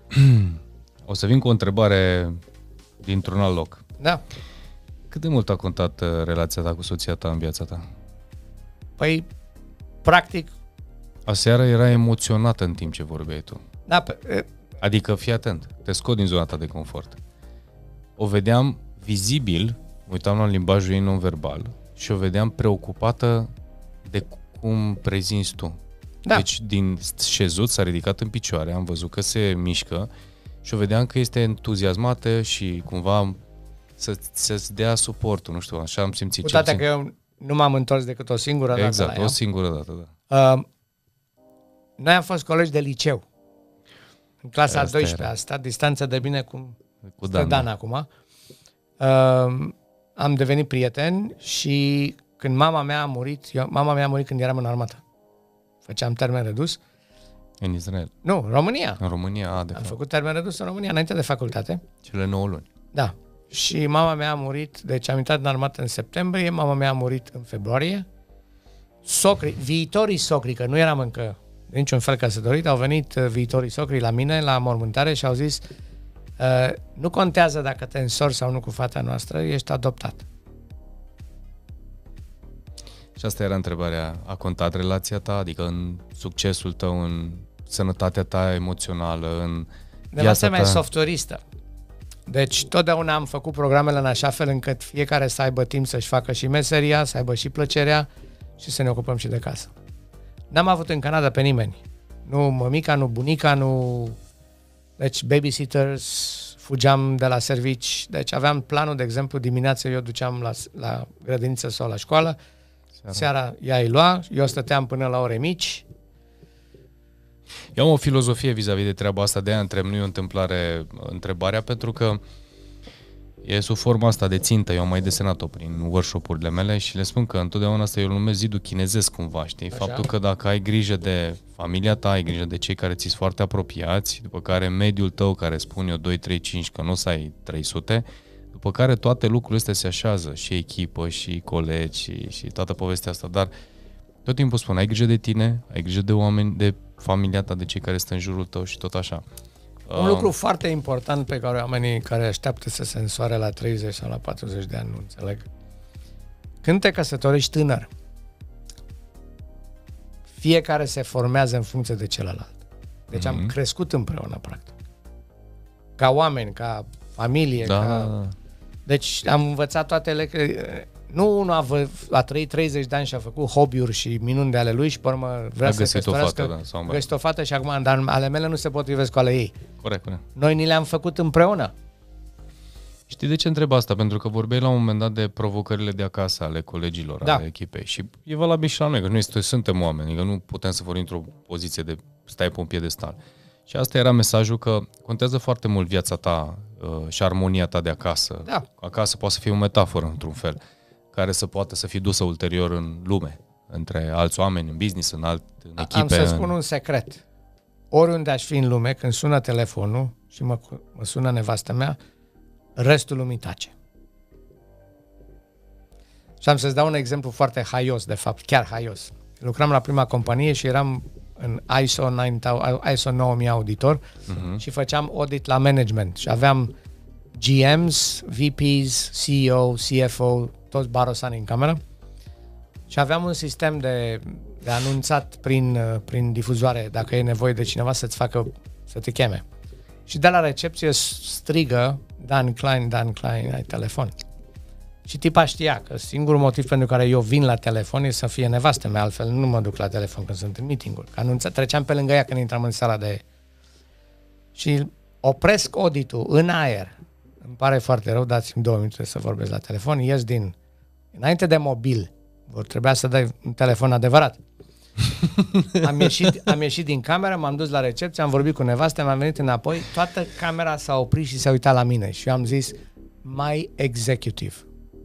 o să vin cu o întrebare dintr-un alt loc. Da. Cât de mult a contat relația ta cu soția ta în viața ta? Păi, practic... Aseară era emoționată în timp ce vorbeai tu. Da, pe, adică, fii atent, te scot din zona ta de confort. O vedeam vizibil, mă uitam la limbajul ei non-verbal și o vedeam preocupată de cum prezinți tu. Da. Deci din șezut s-a ridicat în picioare, am văzut că se mișcă și o vedeam că este entuziasmată și cumva să, să-ți dea suportul, nu știu, așa am simțit. Cu toate că eu nu m-am întors decât o singură dată exact, la ea. o singură dată, da. Uh, noi am fost colegi de liceu. În clasa a douăsprezecea, a stat distanță de bine cu, cu Dan, Dan acum. Uh, am devenit prieteni și când mama mea a murit, eu, mama mea a murit când eram în armată. Făceam termen redus. În Israel? Nu, în România. În România, a, de Am fapt. făcut termen redus în România, înainte de facultate. Cele nouă luni. Da. Și mama mea a murit, deci am intrat în armată în septembrie, mama mea a murit în februarie. Socri, viitorii socri, că nu eram încă de niciun fel căsătorit, au venit viitorii socri la mine, la mormântare și au zis uh, nu contează dacă te însori sau nu cu fata noastră, ești adoptat. Și asta era întrebarea. A contat relația ta? Adică în succesul tău, în sănătatea ta emoțională, în viața ta? Nevastă mea e softwareistă. Deci totdeauna am făcut programele în așa fel încât fiecare să aibă timp să-și facă și meseria, să aibă și plăcerea și să ne ocupăm și de casă. N-am avut în Canada pe nimeni. Nu mămica, nu bunica, nu... Deci babysitters, fugeam de la servici. Deci aveam planul, de exemplu, dimineața eu duceam la, la grădiniță sau la școală, seara, seara ea îi lua, eu stăteam până la ore mici. Eu am o filozofie vis-a-vis de treaba asta, de aia întreb, nu e o întâmplare întrebarea, pentru că e sub forma asta de țintă, eu am mai desenat-o prin workshop-urile mele și le spun că întotdeauna asta eu îl numesc zidul chinezesc cumva, știi? Așa? Faptul că dacă ai grijă de familia ta, ai grijă de cei care ți-s foarte apropiați, după care mediul tău care spun eu doi, trei, cinci, că nu o să ai trei sute, după care toate lucrurile astea se așează, și echipă, și colegi, și, și toată povestea asta, dar tot timpul spun, ai grijă de tine, ai grijă de oameni, de familia ta, de cei care sunt în jurul tău și tot așa. Un lucru foarte important pe care oamenii care așteaptă să se însoare la treizeci sau la patruzeci de ani nu înțeleg. Când te căsătorești tânăr, fiecare se formează în funcție de celălalt. Deci mm-hmm. am crescut împreună, practic. Ca oameni, ca familie. Da. Ca... Deci am învățat toate lecțiile. Nu unul a, a trăit treizeci de ani și a făcut hobby-uri și minuni de ale lui și pe urmă vrea a să găsit o căsătorească, fată, da, sau a găsit o fată și acum, dar ale mele nu se potrivesc cu ale ei. Corect, corect. Noi ni le-am făcut împreună. Știi de ce întreb asta? Pentru că vorbeai la un moment dat de provocările de acasă ale colegilor, da. ale echipei. Și e valabil și la noi, că noi suntem oameni, că nu putem să vorbim într-o poziție de stai pe un piedestal. Și asta era mesajul că contează foarte mult viața ta uh, și armonia ta de acasă. Da. Acasă poate să fie o metaforă, într-un fel, care să poată să fie dusă ulterior în lume, între alți oameni, în business, în, alt, în echipe. Am să spun un secret. Oriunde aș fi în lume, când sună telefonul și mă, mă sună nevastă mea, restul lumii tace. Și am să-ți dau un exemplu foarte haios, de fapt, chiar haios. Lucram la prima companie și eram în I S O nouă mii auditor uh-huh. și făceam audit la management și aveam G Ms, V Ps, C E O, C F O, toți barosani în cameră și aveam un sistem de, de anunțat prin, prin difuzoare dacă e nevoie de cineva să-ți facă, să te cheme. Și de la recepție strigă Dan Klein, Dan Klein, ai telefon. Și tipa știa că singurul motiv pentru care eu vin la telefon e să fie nevastă mea, altfel nu mă duc la telefon când sunt în meeting-ul. Că anunța, treceam pe lângă ea când intram în sala de... Și opresc auditul în aer. Îmi pare foarte rău, dați-mi două minute să vorbesc la telefon, ies din... Înainte de mobil, vor trebuia să dai un telefon adevărat. Am ieșit, am ieșit din cameră, m-am dus la recepție, am vorbit cu nevastă, m-am venit înapoi, toată camera s-a oprit și s-a uitat la mine și eu am zis my executive.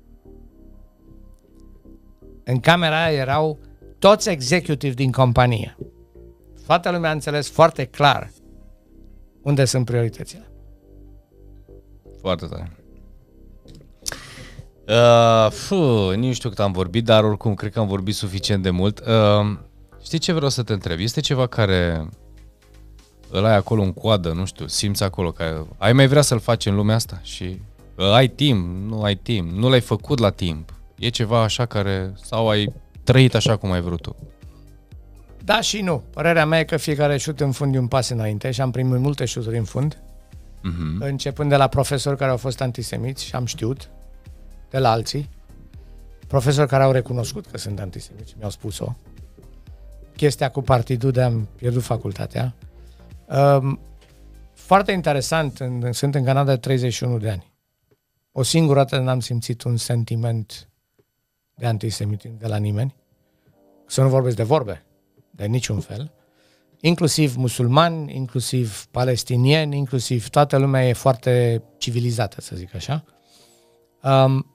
În camera aia erau toți executive din companie. Toată lumea a înțeles foarte clar unde sunt prioritățile. Foarte tare. Uh, fuh, nici nu știu cât am vorbit, dar oricum cred că am vorbit suficient de mult. Uh, știi ce vreau să te întreb? Este ceva care îl ai acolo în coadă, nu știu, simți acolo că ai mai vrea să-l faci în lumea asta și uh, ai timp, nu ai timp, nu l-ai făcut la timp. E ceva așa care, sau ai trăit așa cum ai vrut tu? Da și nu. Părerea mea e că fiecare șut în fund e un pas înainte și am primit multe șuturi în fund. Uh-huh. Începând de la profesori care au fost antisemiți și am știut, de la alții. Profesori care au recunoscut că sunt antisemiți, mi-au spus-o. Chestia cu partidul de am pierdut facultatea. Um, foarte interesant, în, sunt în Canada de treizeci și unu de ani. O singură dată n-am simțit un sentiment de antisemitism de la nimeni. Să nu vorbesc de vorbe, de niciun fel. Inclusiv musulmani, inclusiv palestinieni, inclusiv toată lumea e foarte civilizată, să zic așa. Um,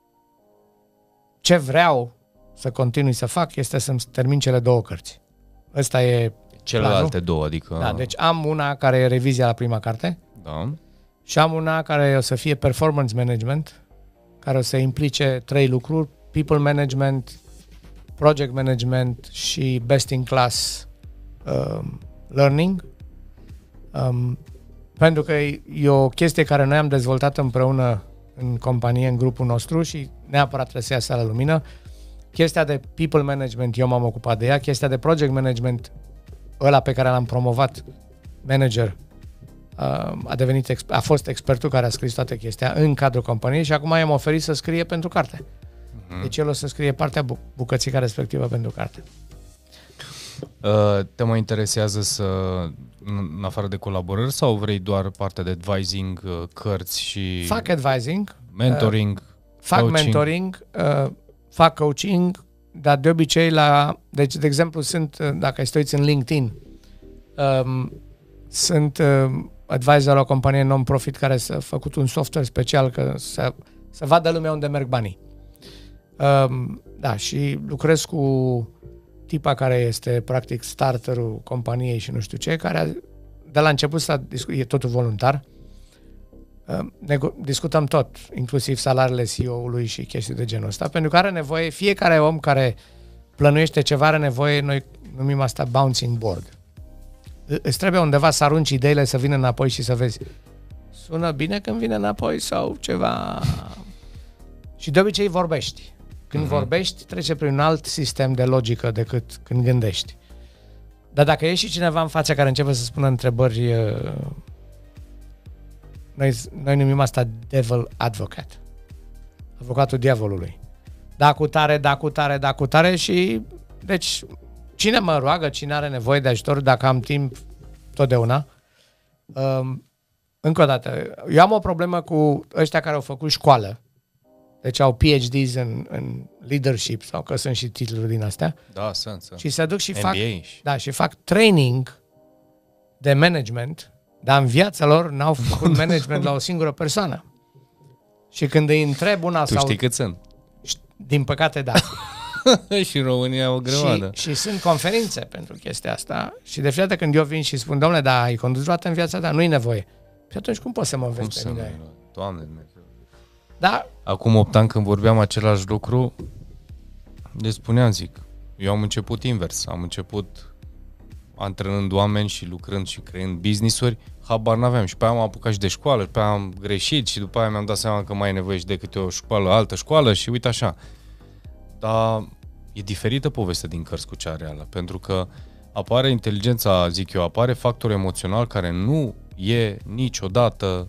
ce vreau să continui să fac este să-mi termin cele două cărți. Ăsta e celelalte planul. două, adică... Da, deci am una care e revizia la prima carte. Da. Și am una care o să fie performance management, care o să implice trei lucruri: people management, project management și best in class um, learning. Um, pentru că e o chestie care noi am dezvoltat împreună în companie, în grupul nostru și neapărat trebuie să iasă la lumină. Chestia de people management, eu m-am ocupat de ea. Chestia de project management, ăla pe care l-am promovat, manager, a devenit, a fost expertul care a scris toată chestia în cadrul companiei și acum i-am oferit să scrie pentru carte. Uh-huh. Deci el o să scrie partea bu- bucățica respectivă pentru carte. Uh, te mai interesează să, în afară de colaborări, sau vrei doar partea de advising, uh, cărți și... Fac advising. Mentoring. Uh, fac coaching. mentoring, uh, fac coaching, dar de obicei la... Deci, de exemplu, sunt, dacă ai uiți în LinkedIn, um, sunt uh, advisor la o companie non-profit care s-a făcut un software special că să, să vadă lumea unde merg banii. Um, da, și lucrez cu tipa care este practic starterul companiei și nu știu ce, care de la început s-a, e totul voluntar. Uh, discutăm tot, inclusiv salariile C E O-ului și chestii de genul ăsta, pentru că are nevoie, fiecare om care plănuiește ceva are nevoie, noi numim asta bouncing board. Îți trebuie undeva să arunci ideile, să vină înapoi și să vezi sună bine când vine înapoi sau ceva. Și de obicei vorbești. Când uh-huh. vorbești, trece prin un alt sistem de logică decât când gândești. Dar dacă e și cineva în fața care începe să spună întrebări Noi, noi numim asta devil advocate. Avocatul diavolului. Da cu tare, da cu tare, da cu tare și deci cine mă roagă, cine are nevoie de ajutor, dacă am timp, totdeauna. Um, încă o dată, eu am o problemă cu ăștia care au făcut școală, deci au P H Ds în, în leadership, sau că sunt și titluri din astea. Da, sunt, sunt. Și se duc și M B A fac, și... da, și fac training de management, dar în viața lor n-au făcut management la o singură persoană. Și când îi întreb una tu sau... știi cât sunt? Din păcate, da. Și în România o grămadă. Și, și sunt conferințe pentru chestia asta și de fiecare dată când eu vin și spun, domnule, da, ai condus vreodată în viața ta, nu-i nevoie. Și atunci cum poți să mă înveți pe mine? Doamne Dumnezeu. Da. Acum opt ani când vorbeam același lucru, le spuneam, zic, eu am început invers, am început antrenând oameni și lucrând și creând business-uri, habar n-aveam și pe aia am apucat și de școală, și pe aia am greșit și după aia mi-am dat seama că mai e nevoie și de câte o școală, altă școală și uite așa. Dar e diferită povestea din cărți cu cea reală, pentru că apare inteligența, zic eu, apare factor emoțional care nu e niciodată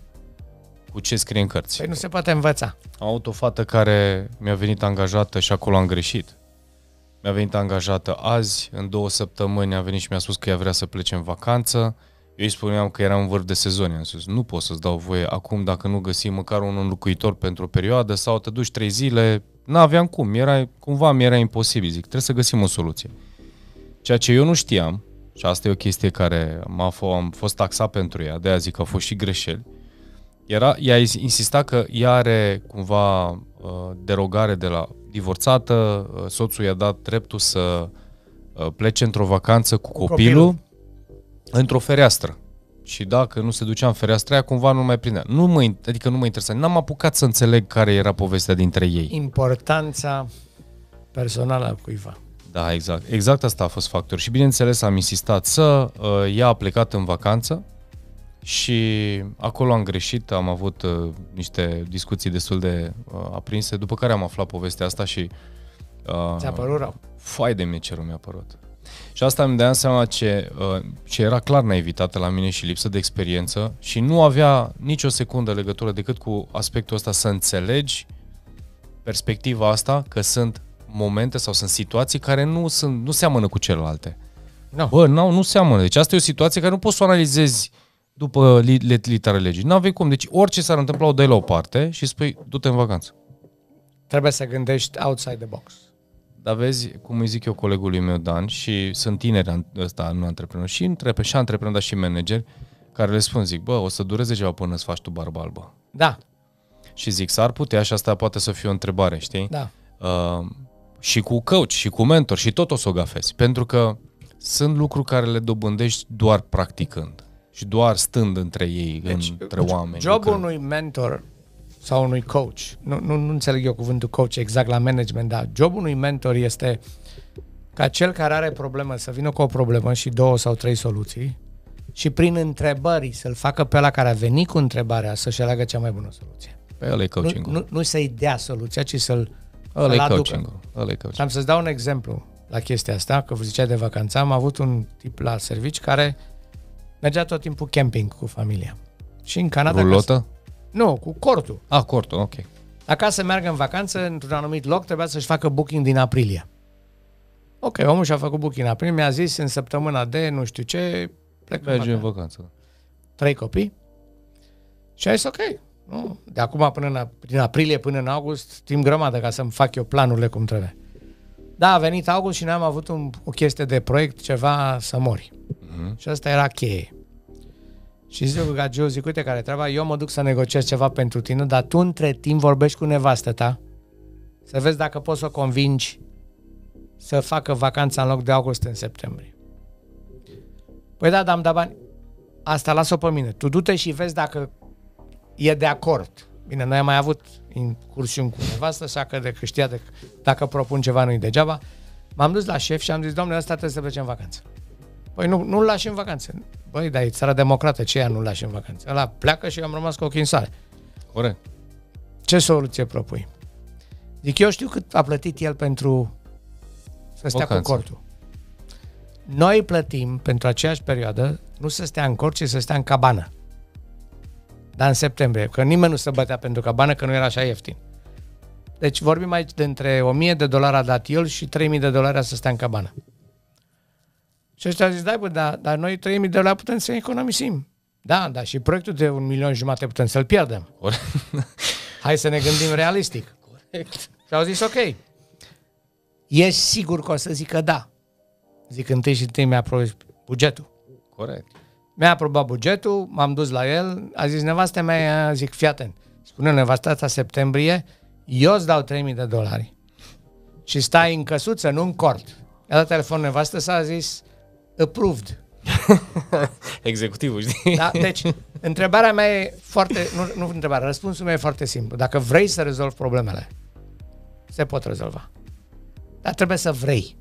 cu ce scrie în cărți. Păi nu se poate învăța. Am avut o fată care mi-a venit angajată și acolo am greșit. Mi-a venit angajată azi, în două săptămâni a venit și mi-a spus că ea vrea să plece în vacanță. Eu îi spuneam că era în vârf de sezon. I-am spus, nu pot să-ți dau voie acum dacă nu găsim măcar un înlocuitor pentru o perioadă sau te duci trei zile. N-aveam cum, era, cumva mi era imposibil. Zic, trebuie să găsim o soluție. Ceea ce eu nu știam, și asta e o chestie care m-a f- am fost taxat pentru ea, de-aia zic că au fost și greșeli, era, ea insista că ea are cumva uh, derogare de la divorțată, uh, soțul i-a dat dreptul să uh, plece într-o vacanță cu copilul, copilul într-o fereastră. Și dacă nu se ducea în fereastra aia, cumva nu mai prindea. Nu mă, adică nu mă interesa. N-am apucat să înțeleg care era povestea dintre ei. Importanța personală a cuiva. Da, exact. Exact asta a fost factor. Și bineînțeles am insistat să uh, ea a plecat în vacanță și acolo am greșit, am avut uh, niște discuții destul de uh, aprinse, după care am aflat povestea asta și uh, ți-a părut rău? Foai de mie ce rău mi-a părut. Și asta îmi dădeam seama ce, uh, ce era clar naivitatea la mine și lipsă de experiență și nu avea nicio secundă legătură decât cu aspectul ăsta să înțelegi perspectiva asta că sunt momente sau sunt situații care nu, sunt, nu seamănă cu celelalte. No. Bă, nu, nu seamănă. Deci asta e o situație care nu poți să o analizezi după litera legii. N-avei cum. Deci orice s-ar întâmpla o dai la o parte și spui, du-te în vacanță. Trebuie să gândești outside the box. Dar vezi, cum îi zic eu colegului meu Dan, și sunt tineri ăsta, nu antreprenori, și, întrep, și antreprenori, dar și manageri, care le spun, zic, bă, o să dureze ceva până îți faci tu barbă albă. Da. Și zic, s-ar putea, și asta poate să fie o întrebare, știi? Da. Uh, și cu coach, și cu mentor, și tot o să o gafezi. Pentru că sunt lucruri care le dobândești doar practicând și doar stând între ei, deci, între oameni. Jobul unui mentor sau unui coach, nu, nu, nu înțeleg eu cuvântul coach exact la management, dar jobul unui mentor este ca cel care are problemă să vină cu o problemă și două sau trei soluții și prin întrebări să-l facă pe ăla care a venit cu întrebarea să-și aleagă cea mai bună soluție. Pe ăla e coaching-ul. Nu, nu, nu să-i dea soluția, ci să-l Ăla e coaching-ul. Ăla e coaching. Am să-ți dau un exemplu la chestia asta, că vă ziceai de vacanță. Am avut un tip la servici care mergea tot timpul camping cu familia. Și în Canada... Rulotă? Să... Nu, cu cortul. Ah, cortul, ok. Dacă să meargă în vacanță, într-un anumit loc, trebuia să-și facă booking din aprilie. Ok, omul și-a făcut booking în aprilie, mi-a zis în săptămâna de nu știu ce, plec merge în vacanță. Trei copii. Și a zis ok, nu? De acum până în, din aprilie până în august, timp grămadă ca să-mi fac eu planurile cum trebuie. Da, a venit august și noi am avut un, o chestie de proiect, ceva să mori. Uh-huh. Și asta era cheie. Și zic că Joe, zic, uite care treaba, eu mă duc să negociez ceva pentru tine, dar tu între timp vorbești cu nevastă ta să vezi dacă poți să o convingi să facă vacanța în loc de august în septembrie. Păi da, dar am dat bani. Asta lasă-o pe mine. Tu du-te și vezi dacă e de acord. Bine, noi am mai avut incursiuni cu nevastă, așa că de știa de, dacă propun ceva nu-i degeaba. M-am dus la șef și am zis, domnule, ăsta trebuie să plece în vacanță. Păi nu, nu-l lași în vacanță. Băi, dar e țara democrată, ce ea nu-l lași în vacanță? Ăla pleacă și eu am rămas cu ochii în soare. Corect. Ce soluție propui? Zic, eu știu cât a plătit el pentru să stea vacanță cu cortul. Noi plătim pentru aceeași perioadă, nu să stea în cort, ci să stea în cabană. dar în septembrie, că nimeni nu se bătea pentru cabană, că nu era așa ieftin. Deci vorbim aici de între o mie de dolari a dat el și trei mii de dolari să stea în cabană. Și ăștia au zis, da, bă, dar, dar noi trei mii de dolari putem să economisim. Da, dar și proiectul de un milion jumate putem să-l pierdem. Corect. Hai să ne gândim realistic. Corect. Și au zis, ok. Ești sigur că o să zică da. Zic, întâi și întâi mi-a aprobat bugetul. Corect. Mi-a aprobat bugetul, m-am dus la el, a zis, nevastă mea, zic, fii atent. Spune nevastă asta septembrie, eu îți dau trei mii de dolari și stai în căsuță, nu în cort. I-a dat telefon nevastă, s-a zis, approved. Executivul, știi? Da? Deci, întrebarea mea e foarte, nu, nu întrebarea, răspunsul meu e foarte simplu. Dacă vrei să rezolvi problemele, se pot rezolva. Dar trebuie să vrei.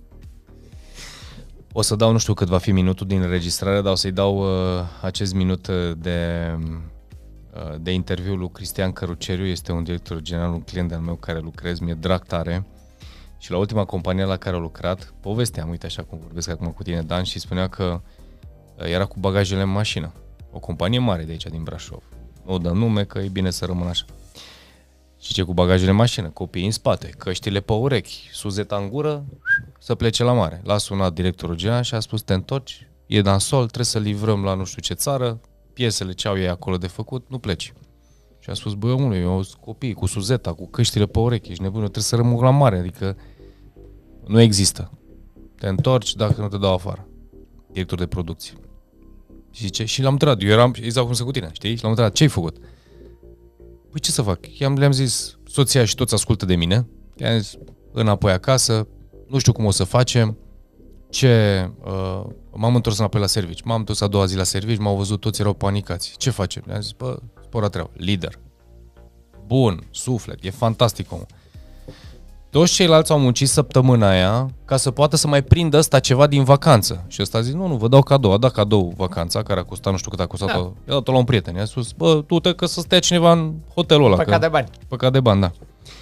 O să dau, nu știu cât va fi minutul din înregistrare, dar o să-i dau uh, acest minut de, uh, de interviu lui Cristian Căruceriu. Este un director general, un client al meu care lucrez, mi-e drag tare. Și la ultima companie la care a lucrat, povesteam, uite așa cum vorbesc acum cu tine, Dan, și spunea că era cu bagajele în mașină. O companie mare de aici, din Brașov. Nu dă nume, că e bine să rămână așa. Și ce, cu bagajele în mașină, copiii în spate, căștile pe urechi, suzeta în gură, să plece la mare. L-a sunat directorul general și a spus, te întorci, e dansol, trebuie să livrăm la nu știu ce țară, piesele ce au ei acolo de făcut, nu pleci. Și a spus, băi, omule, eu sunt copii cu suzeta, cu căștile pe urechi, ești nebun, eu trebuie să rămân la mare, adică nu există. Te întorci dacă nu te dau afară. Director de producție. Și zice, și l-am întrebat, eu eram exact cum să cu tine, știi? Și l-am întrebat, ce ai făcut? Păi ce să fac? I-am, le-am zis, soția și toți ascultă de mine. I-am zis, înapoi acasă, nu știu cum o să facem. Ce... Uh, m-am întors înapoi la servici. M-am întors a doua zi la servici, m-au văzut, toți erau panicați. Ce facem? Le-am zis, bă, spora treabă. Lider. Bun, suflet, e fantastic omul. Toți ceilalți au muncit săptămâna aia ca să poată să mai prindă ăsta ceva din vacanță. Și ăsta a zis, nu, nu, vă dau cadou. A dat cadou vacanța, care a costat, nu știu cât a costat-o. Da. I-a dat-o la un prieten. I-a spus, bă, du-te că să stea cineva în hotelul ăla. Păcat că... de bani. Păcat de bani, da.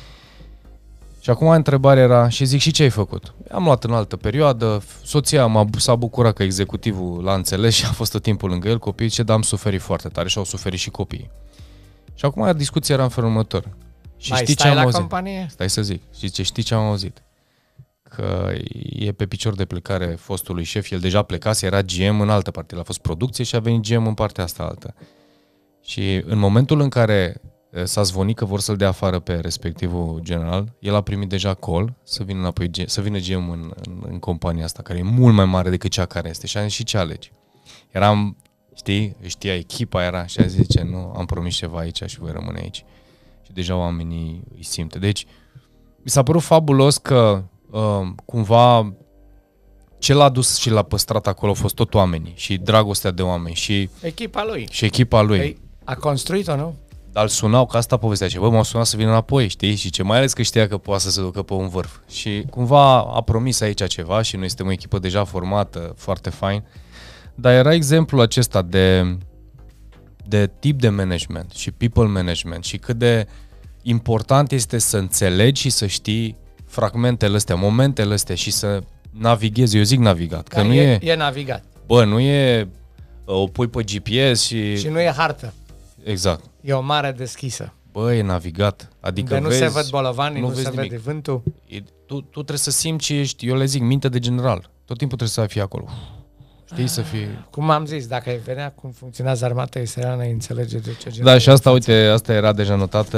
Și acum întrebarea era, și zic, și ce ai făcut? Am luat în altă perioadă, soția m-a, s-a bucurat că executivul l-a înțeles și a fost tot timpul lângă el, copiii, ce, dar am suferit foarte tare și au suferit și copiii. Și acum discuția era în felul următor. Și mai știi stai ce am la auzit? companie? Stai să zic. Și ce știi ce am auzit? Că e pe picior de plecare fostului șef, el deja plecase, era G M în altă parte, el a fost producție și a venit G M în partea asta altă. Și în momentul în care s-a zvonit că vor să-l dea afară pe respectivul general, el a primit deja call să vină înapoi, să vină G M în, în, în compania asta, care e mult mai mare decât cea care este. Și a zis, și ce alegi? Eram, știi, știa, echipa era și a zis, zice, nu, am promis ceva aici și voi rămâne aici. Și deja oamenii îi simte. Deci, mi s-a părut fabulos că uh, cumva ce l-a dus și l-a păstrat acolo au fost tot oamenii și dragostea de oameni și echipa lui. Și echipa lui. Păi, a construit-o, nu? Dar îl sunau, că asta povestea ce, bă, m-au sunat să vină înapoi, știi? Și ce mai ales că știa că poate să se ducă pe un vârf. Și cumva a promis aici ceva și noi suntem o echipă deja formată, foarte fain. Dar era exemplul acesta de, de tip de management și people management și cât de important este să înțelegi și să știi fragmentele astea, momentele astea și să navighezi. Eu zic navigat, că da, nu e, e... e navigat. Bă, nu e... O pui pe G P S și... Și nu e hartă. Exact. E o mare deschisă. Bă, e navigat. Adică de nu vezi, se văd bolovanii, nu, nu se nimic. vede vântul. E, tu, tu trebuie să simți ce ești, eu le zic, minte de general. Tot timpul trebuie să fii acolo. Știi, să fii... Cum am zis, dacă ai vedea cum funcționează armata israeliană, ai înțelege de ce general. Da, și asta, uite, asta era deja notată.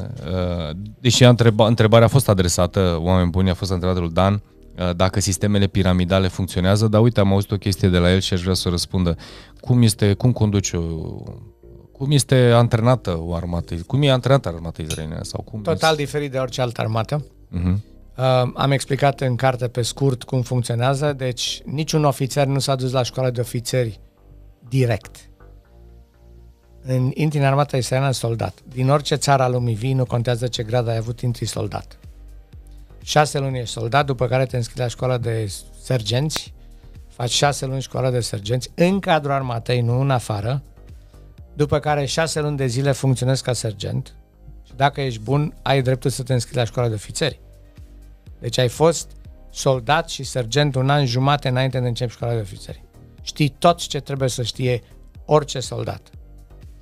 Deși întreba, întrebarea a fost adresată, oameni buni, a fost întrebată lui Dan, dacă sistemele piramidale funcționează, dar uite, am auzit o chestie de la el și aș vrea să răspundă. Cum este, cum conduce o... Cum este antrenată o armată? Cum e antrenată armata izraeliană? Sau cum Total este? diferit de orice altă armată. Uh-huh. Uh, am explicat în carte pe scurt cum funcționează, deci niciun ofițer nu s-a dus la școala de ofițeri direct. În, intri în armata israeliană soldat. Din orice țară a lumii vii, nu contează ce grad ai avut, intri soldat. Șase luni ești soldat, după care te înscrii la școala de sergenți, faci șase luni școala de sergenți în cadrul armatei, nu în afară, după care șase luni de zile funcționezi ca sergent și dacă ești bun, ai dreptul să te înscrii la școala de ofițeri. Deci ai fost soldat și sergent un an jumate înainte de începi școala de ofițeri. Știi tot ce trebuie să știe orice soldat.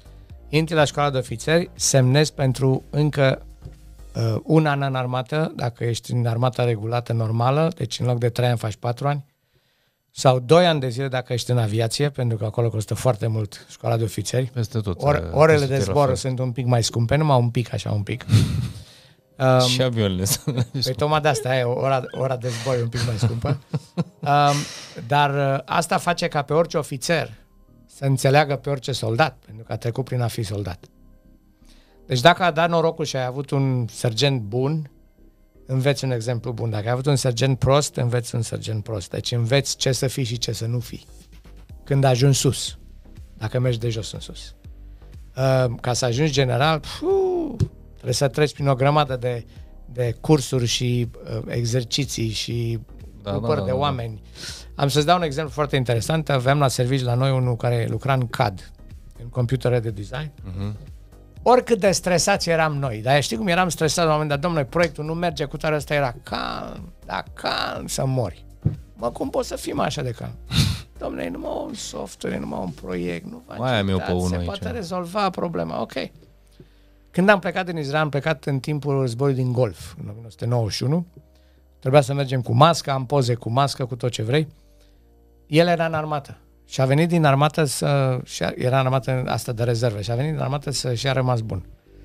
intri la școala de ofițeri, semnezi pentru încă uh, un an în armată, dacă ești în armata regulată normală, deci în loc de trei ani faci patru ani, sau doi ani de zile dacă ești în aviație, pentru că acolo costă foarte mult școala de ofițeri. Peste tot. Or, orele de zbor sunt un pic mai scumpe, numai un pic, așa un pic. Um, și avioanele. Păi tocmai de asta e, ora, ora de zbor e un pic mai scumpă. Um, dar uh, asta face ca pe orice ofițer să înțeleagă pe orice soldat, pentru că a trecut prin a fi soldat. Deci dacă a dat norocul și ai avut un sergent bun, înveți un exemplu bun. Dacă ai avut un sergent prost, înveți un sergent prost. Deci înveți ce să fii și ce să nu fii. Când ajungi sus. Dacă mergi de jos în sus. Uh, ca să ajungi general, puu, trebuie să treci prin o grămadă de, de cursuri și uh, exerciții și da, grupări da, da, de oameni. Da. Am să-ți dau un exemplu foarte interesant. Aveam la serviciu la noi unul care lucra în C A D, în Computer Aided Design. Uh-huh. Oricât de stresați eram noi, dar știi cum eram stresat la un moment dat, domnule, proiectul nu merge cu tare, ăsta era calm, da, calm, să mori. Mă, cum poți să fii așa de calm? Domnule, e numai un software, e numai un proiect, nu va mai am eu pe unul se aici. Poate rezolva problema, ok. Când am plecat din Israel, am plecat în timpul războiului din Golf, în nouăsprezece nouăzeci și unu, trebuia să mergem cu mască, am poze cu mască, cu tot ce vrei. El era în armată. Și a venit din armată să... Era în armată asta de rezervă. Și a venit din armată să și-a rămas bun.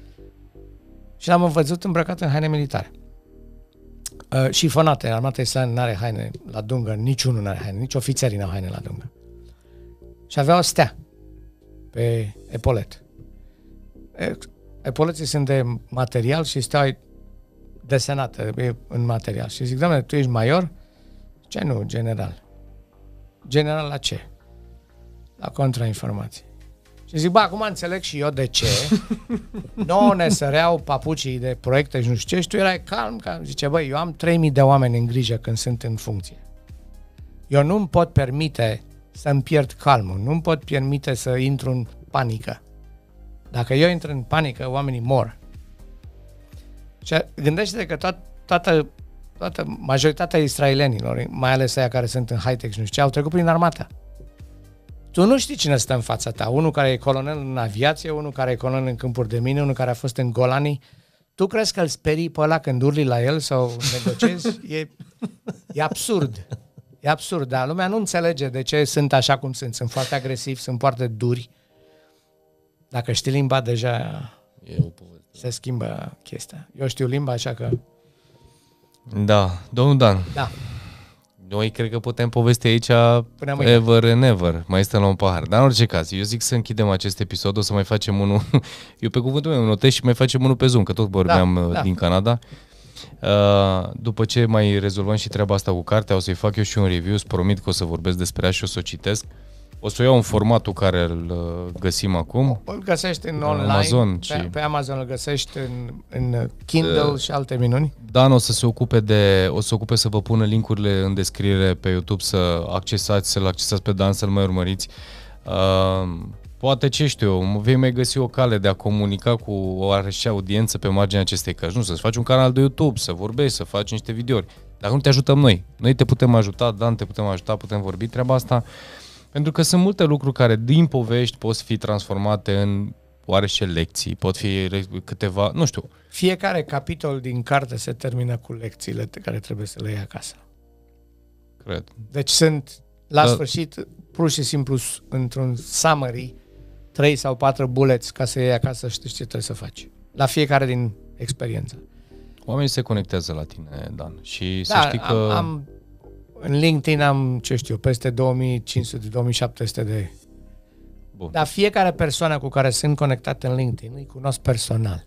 Și l-am văzut îmbrăcat în haine militare. Uh, și fonate. Armata israeliană nu are haine la dungă. Niciunul nu are haine. Nici ofițerii n-au haine la dungă. Și avea o stea pe epolet. Epoleții sunt de material și steaua e desenată în material. Și zic, doamne, tu ești major? Ce nu, general. General la ce? La contrainformații. Și zic, bă, acum înțeleg și eu de ce nouă ne săreau papucii de proiecte și nu știu ce și tu erai calm. Ca... Zice, băi, eu am trei mii de oameni în grijă când sunt în funcție. Eu nu-mi pot permite să-mi pierd calmul, nu-mi pot permite să intru în panică. Dacă eu intru în panică, oamenii mor. Și gândește-te că toat, toată, toată majoritatea israelienilor, mai ales aia care sunt în high-tech și nu știu ce, au trecut prin armată. Tu nu știi cine stă în fața ta. Unul care e colonel în aviație, unul care e colonel în câmpuri de mine, unul care a fost în Golani. Tu crezi că îl sperii pe ăla când urli la el sau negociezi? E, e absurd. E absurd, dar lumea nu înțelege de ce sunt așa cum sunt. Sunt foarte agresivi, sunt foarte duri. Dacă știi limba, deja e o poveste. Se schimbă chestia. Eu știu limba, așa că... Da, domnul Dan. Da. Noi cred că putem povesti aici ever and ever. Mai este la un pahar. Dar în orice caz, eu zic să închidem acest episod, o să mai facem unul, eu pe cuvântul meu notez și mai facem unul pe Zoom, că tot vorbeam da, da. din Canada. Uh, după ce mai rezolvăm și treaba asta cu cartea, o să-i fac eu și un review, îți promit că o să vorbesc despre ea și o să o citesc. O să o iau în formatul care îl găsim acum. Îl găsești în online, Amazon pe, și... pe Amazon îl găsești în, în Kindle uh, și alte minuni. Dan o să se ocupe de, o să se ocupe să vă pună linkurile în descriere pe YouTube, să accesați, să-l accesați pe Dan, să-l mai urmăriți. Uh, poate, ce știu eu, vei mai găsi o cale de a comunica cu o oarește audiență pe marginea acestei cărți. Nu, să-ți faci un canal de YouTube, să vorbești, să faci niște videouri. Dacă nu te ajutăm noi. Noi te putem ajuta, Dan, te putem ajuta, putem vorbi treaba asta. Pentru că sunt multe lucruri care din povești pot fi transformate în oarește lecții, pot fi câteva, nu știu. Fiecare capitol din carte se termină cu lecțiile pe care trebuie să le iei acasă. Cred. Deci sunt, la da. sfârșit, pur și simplu, într-un summary, trei sau patru bullets ca să iei acasă și știi ce trebuie să faci. La fiecare din experiență. Oamenii se conectează la tine, Dan, și da, să știi că... Am, am, în LinkedIn am, ce știu, peste două mii cinci sute - două mii șapte sute de... Bun. Dar fiecare persoană cu care sunt conectat în LinkedIn îi cunosc personal.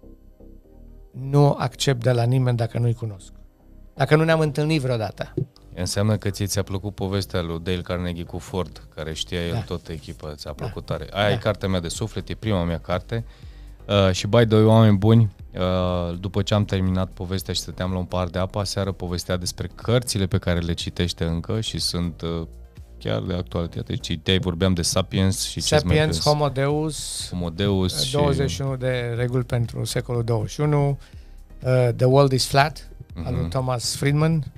Nu accept de la nimeni dacă nu-i cunosc. Dacă nu ne-am întâlnit vreodată. Înseamnă că ție ți-a plăcut povestea lui Dale Carnegie cu Ford, care știa el da. toată echipa, ți-a plăcut da. tare. Aia da. e cartea mea de suflet, e prima mea carte. Uh, și by the way, oameni buni, uh, după ce am terminat povestea și stăteam la un pahar de apă, aseară povestea despre cărțile pe care le citește încă și sunt uh, chiar de actualitate. Citeai, vorbeam de Sapiens și ce Sapiens, Homo Deus, Homo Deus douăzeci și unu și... de reguli pentru secolul douăzeci și unu, uh, The World is Flat, uh-huh. al lui Thomas Friedman.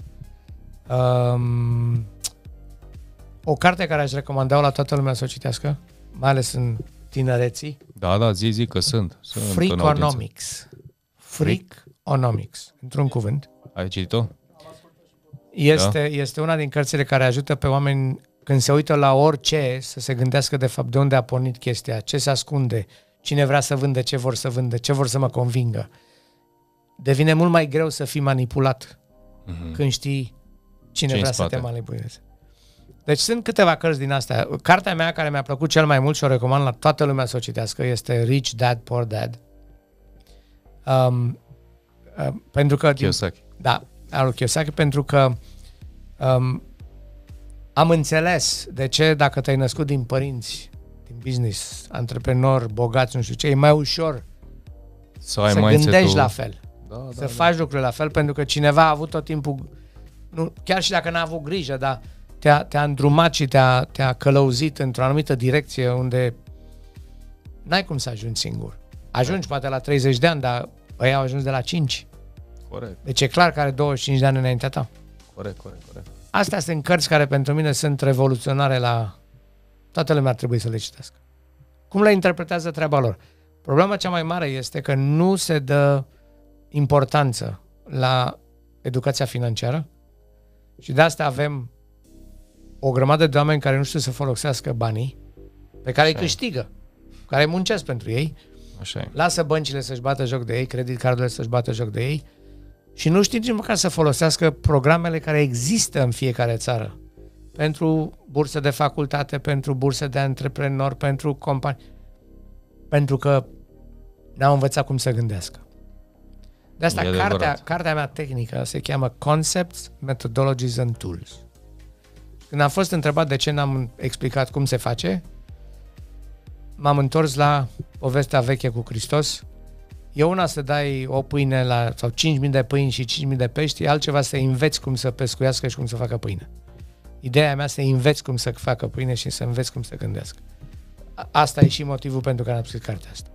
Um, o carte care aș recomanda la toată lumea să o citească, mai ales în tinereții. Da, da, zi, zi că sunt. sunt Freakonomics. Freakonomics. Într-un cuvânt. Ai citit-o? Este, da. este una din cărțile care ajută pe oameni când se uită la orice să se gândească de fapt de unde a pornit chestia, ce se ascunde, cine vrea să vândă, ce vor să vândă, ce vor să mă convingă. Devine mult mai greu să fii manipulat mm-hmm. când știi cine vrea să te manipuleze. Deci sunt câteva cărți din astea. Cartea mea care mi-a plăcut cel mai mult și o recomand la toată lumea să o citească este Rich Dad, Poor Dad. Um, uh, pentru că... Kiyosaki. Da, al lui Kiyosaki, pentru că um, am înțeles de ce dacă te-ai născut din părinți, din business, antreprenori, bogați, nu știu ce, e mai ușor să, ai să gândești la fel. Da, da, să da. faci lucrurile la fel, pentru că cineva a avut tot timpul, nu, chiar și dacă n-a avut grijă, dar te-a, te-a îndrumat și te-a, te-a călăuzit într-o anumită direcție unde n-ai cum să ajungi singur. Ajungi poate la treizeci de ani, dar ăia au ajuns de la cinci. Corect. Deci e clar că are douăzeci și cinci de ani înaintea ta. Corect, corect, corect. Astea sunt cărți care pentru mine sunt revoluționare la... Toată lumea ar trebui să le citească. Cum le interpretează treaba lor? Problema cea mai mare este că nu se dă importanță la educația financiară și de asta avem o grămadă de oameni care nu știu să folosească banii pe care Așa îi câștigă, care muncesc pentru ei. Așa e. Lasă băncile să-și bată joc de ei, credit cardurile să-și bată joc de ei și nu știu nici măcar să folosească programele care există în fiecare țară. Pentru burse de facultate, pentru burse de antreprenori, pentru companii. Pentru că n-au învățat cum să gândească. De asta cartea, cartea mea tehnică se cheamă Concepts, Methodologies and Tools. Când am fost întrebat de ce n-am explicat cum se face, m-am întors la povestea veche cu Hristos. E una să dai o pâine la, sau cinci mii de pâini și cinci mii de pești, e altceva să înveți cum să pescuiască și cum să facă pâine. Ideea mea să înveți cum să facă pâine și să înveți cum să gândească. Asta e și motivul pentru care am scris cartea asta.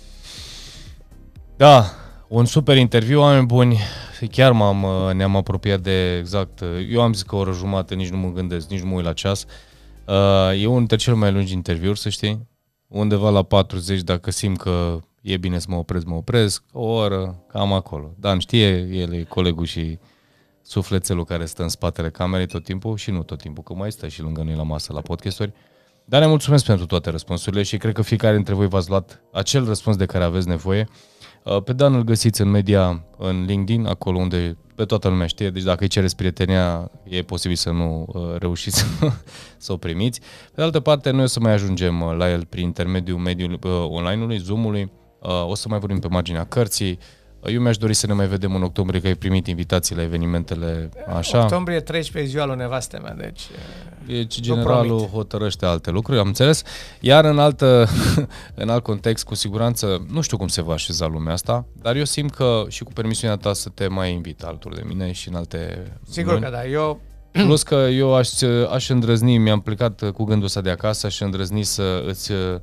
Da, un super interviu, oameni buni. Chiar m-am, ne-am apropiat de exact. Eu am zis că o oră jumate, nici nu mă gândesc, nici nu mă uit la ceas. E unul dintre cele mai lungi interviuri, să știi. Undeva la patruzeci, dacă simt că e bine să mă opresc, mă opresc. O oră, cam acolo. Dan știe, el e colegul și sufletelul care stă în spatele camerei tot timpul și nu tot timpul, că mai stă și lângă noi la masă la podcasturi. Dar ne mulțumesc pentru toate răspunsurile și cred că fiecare dintre voi v-ați luat acel răspuns de care aveți nevoie. Pe Dan îl găsiți în media, în LinkedIn, acolo unde pe toată lumea știe, deci dacă îi cereți prietenia, e posibil să nu reușiți să, să o primiți. Pe de altă parte, noi o să mai ajungem la el prin intermediul mediului online-ului, Zoom-ului, o să mai vorbim pe marginea cărții. Eu mi-aș dori să ne mai vedem în octombrie, că ai primit invitații la evenimentele așa. Octombrie treisprezece, ziua lui nevastă mea, deci... Deci generalul hotărăște alte lucruri, am înțeles. Iar în, altă, în alt context, cu siguranță, nu știu cum se va așeza lumea asta, dar eu simt că și cu permisiunea ta să te mai invit alături de mine și în alte... Sigur luni. Că da, eu... Plus că eu aș, aș îndrăzni, mi-am plecat cu gândul ăsta de acasă, aș îndrăzni să îți... Uh,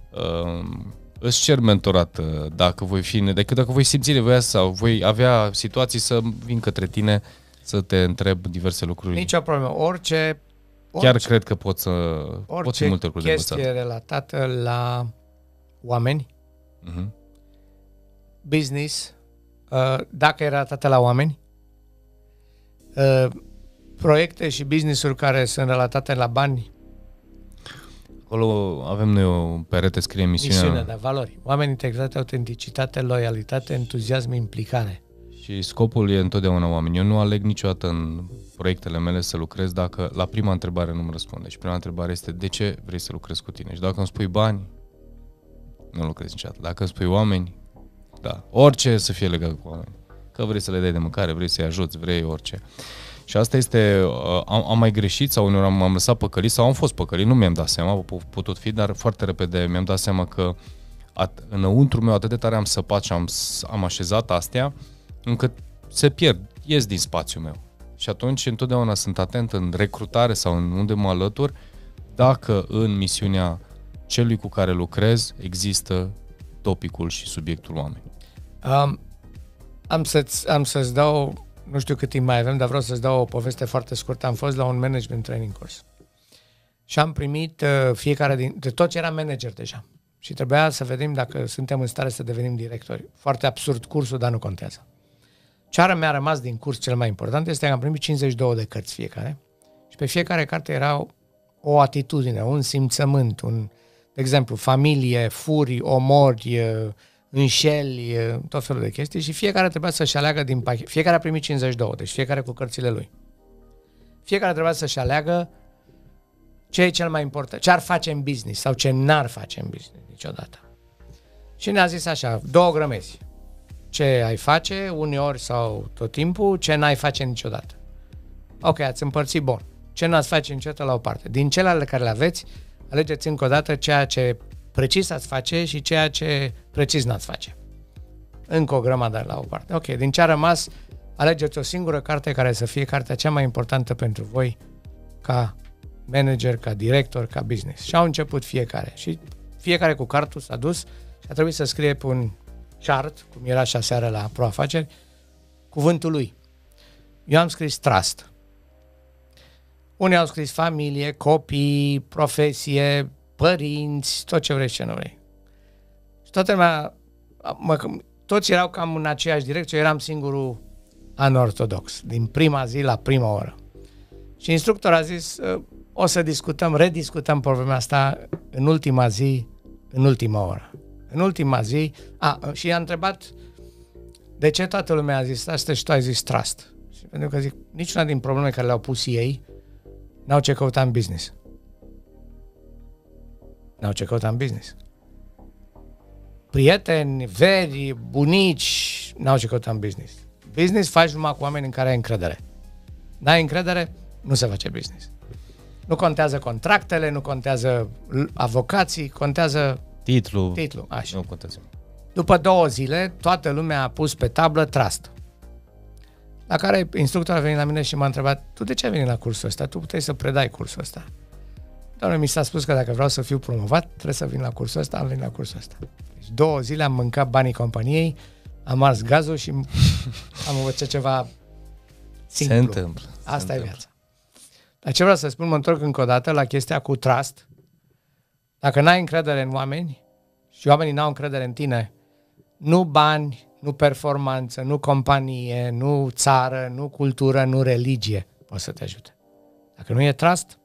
îți cer mentorat dacă voi fi, decât dacă voi simți nevoia sau voi avea situații să vin către tine să te întreb diverse lucruri. Nici o problemă. Orice, Chiar orice, cred că pot să orice pot fi multe lucruri de învățat. chestie relatată la oameni, uh-huh. business, uh, dacă e relatată la oameni, uh, proiecte și business-uri care sunt relatate la bani. Acolo avem noi o perete, scrie misiunea. Misiunea, da, valori. Oameni, integritate, autenticitate, loialitate, entuziasm, implicare. Și scopul e întotdeauna oameni. Eu nu aleg niciodată în proiectele mele să lucrez dacă la prima întrebare nu-mi răspunde. Și prima întrebare este de ce vrei să lucrezi cu tine? Și dacă îmi spui bani, nu lucrez niciodată. Dacă îmi spui oameni, da, orice să fie legat cu oameni. Că vrei să le dai de mâncare, vrei să-i ajuți, vrei orice. Și asta este, am, am mai greșit sau uneori am, am lăsat păcălit sau am fost păcălit, nu mi-am dat seama, a putut fi, dar foarte repede mi-am dat seama că at, înăuntru meu atât de tare am săpat și am, am așezat astea, încât se pierd, ies din spațiul meu. Și atunci întotdeauna sunt atent în recrutare sau în unde mă alătur, dacă în misiunea celui cu care lucrez există topicul și subiectul oameni. Um, am, să-ți, am să-ți dau... Nu știu cât timp mai avem, dar vreau să-ți dau o poveste foarte scurtă. Am fost la un management training course și am primit uh, fiecare din... De tot ce era manager deja. și trebuia să vedem dacă suntem în stare să devenim directori. Foarte absurd cursul, dar nu contează. Ce mi-a rămas din curs cel mai important este că am primit cincizeci și două de cărți fiecare și pe fiecare carte era o atitudine, un simțământ, un, de exemplu, familie, furi, omori, înșeli, tot felul de chestii și fiecare trebuia să-și aleagă din pachet. Fiecare a primit cincizeci și două, deci fiecare cu cărțile lui. Fiecare trebuia să-și aleagă ce e cel mai important, ce ar face în business sau ce n-ar face în business niciodată. Și ne-a zis așa, două grămezi. Ce ai face uneori sau tot timpul, ce n-ai face niciodată. Ok, ați împărțit bun. Ce n-ați face niciodată la o parte. Din celelalte care le aveți, alegeți încă o dată ceea ce precis ați face și ceea ce precis n-ați face. Încă o grămadă la o parte. Ok, din ce a rămas, alegeți o singură carte care să fie cartea cea mai importantă pentru voi ca manager, ca director, ca business. Și au început fiecare. Și fiecare cu cartul s-a dus și a trebuit să scrie pe un chart, cum era și aseară la ProAfaceri, cuvântul lui. Eu am scris trust. Unii au scris familie, copii, profesie, părinți, tot ce vrei și ce nu vrei. Și toată lumea, mă, toți erau cam în aceeași direcție, eu eram singurul anortodox, din prima zi la prima oră. Și instructorul a zis, o să discutăm, rediscutăm problema asta în ultima zi, în ultima oră. În ultima zi, a, și i-a întrebat de ce toată lumea a zis asta și tu ai zis trust. Și pentru că zic, niciuna din problemele care le-au pus ei n-au ce căuta în business. N-au ce căuta în business. Prieteni, veri, bunici, n-au ce căuta în business. Business faci numai cu oameni în care ai încredere. N-ai încredere, nu se face business. Nu contează contractele, nu contează avocații, contează Titlu. Titlu, așa. Nu contează. După două zile, toată lumea a pus pe tablă trust. La care instructorul a venit la mine și m-a întrebat, tu de ce ai venit la cursul ăsta? Tu puteai să predai cursul ăsta. Doamne, mi s-a spus că dacă vreau să fiu promovat, trebuie să vin la cursul ăsta, am venit la cursul ăsta. Deci două zile am mâncat banii companiei, am ars gazul și am învățat ceva simplu. Se întâmplă. Asta se e întâmplă. viața. Dar ce vreau să spun, mă întorc încă o dată la chestia cu trust. Dacă n-ai încredere în oameni și oamenii n-au încredere în tine, nu bani, nu performanță, nu companie, nu țară, nu cultură, nu religie pot să te ajute. Dacă nu e trust,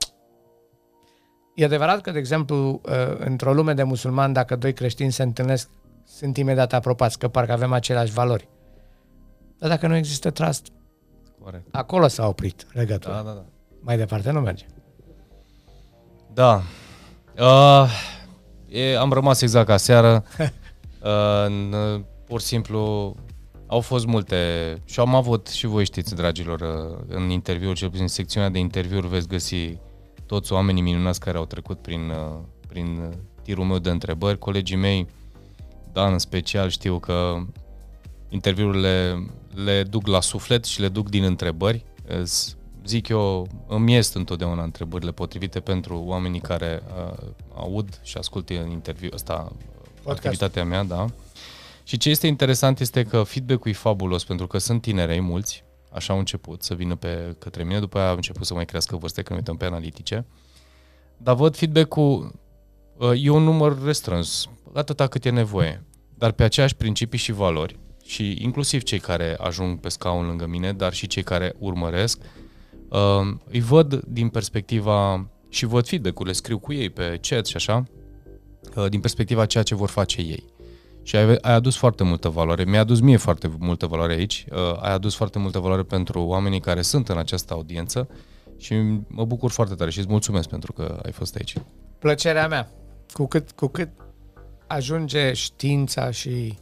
e adevărat că, de exemplu, într-o lume de musulmani, dacă doi creștini se întâlnesc, sunt imediat apropați, că parcă avem aceleași valori. Dar dacă nu există trust, corect. Acolo s-a oprit legătura. Da, da, da. Mai departe nu merge. Da. Uh, e, am rămas exact ca seară. uh, pur și simplu au fost multe și am avut, și voi știți, dragilor, în interviuri, cel puțin în secțiunea de interviuri veți găsi toți oamenii minunați care au trecut prin, prin tirul meu de întrebări. Colegii mei, Dan în special, știu că interviurile le duc la suflet și le duc din întrebări. Zic eu, îmi ies întotdeauna întrebările potrivite pentru oamenii care uh, aud și ascultă interviul ăsta, activitatea mea, da. Și ce este interesant este că feedback-ul e fabulos, pentru că sunt tinerei mulți, așa au început să vină pe către mine, după aia au început să mai crească vârste, când uităm pe analitice. Dar văd feedback-ul, uh, e un număr restrâns, atâta cât e nevoie, dar pe aceeași principii și valori, și inclusiv cei care ajung pe scaun lângă mine, dar și cei care urmăresc, uh, îi văd din perspectiva, și văd feedback-ul, le scriu cu ei pe chat și așa, uh, din perspectiva ceea ce vor face ei. Și ai, ai adus foarte multă valoare, mi-a adus mie foarte multă valoare aici, uh, ai adus foarte multă valoare pentru oamenii care sunt în această audiență și mă bucur foarte tare și îți mulțumesc pentru că ai fost aici. Plăcerea mea. Cu cât, cu cât ajunge știința și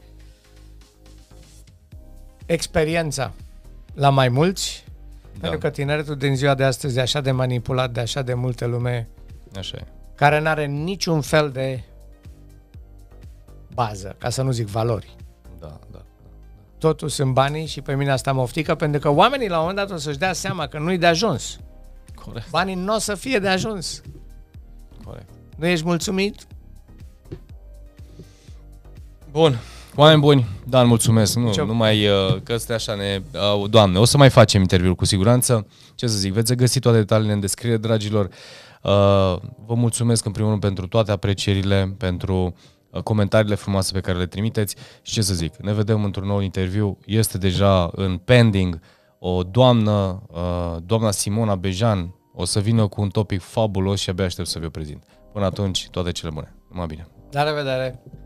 experiența la mai mulți, da. Pentru că tineretul din ziua de astăzi e așa de manipulat de așa de multă lume, așa e, care n-are niciun fel de bază, ca să nu zic valori. Da, da, da. Totul sunt banii și pe mine asta mă oftică, pentru că oamenii la un moment dat o să-și dea seama că nu-i de ajuns. Corect. Banii nu o să fie de ajuns. Corect. Nu ești mulțumit? Bun. Oameni buni, Dan, mulțumesc. Nu, nu mai, că stai așa, ne, Doamne, o să mai facem interviuri cu siguranță. Ce să zic, veți găsi toate detaliile în descriere, dragilor. Vă mulțumesc în primul rând pentru toate aprecierile, pentru comentariile frumoase pe care le trimiteți și ce să zic, ne vedem într-un nou interviu. Este deja în pending o doamnă, doamna Simona Bejan, o să vină cu un topic fabulos și abia aștept să vi-o prezint. Până atunci, toate cele bune. Numai bine! La revedere!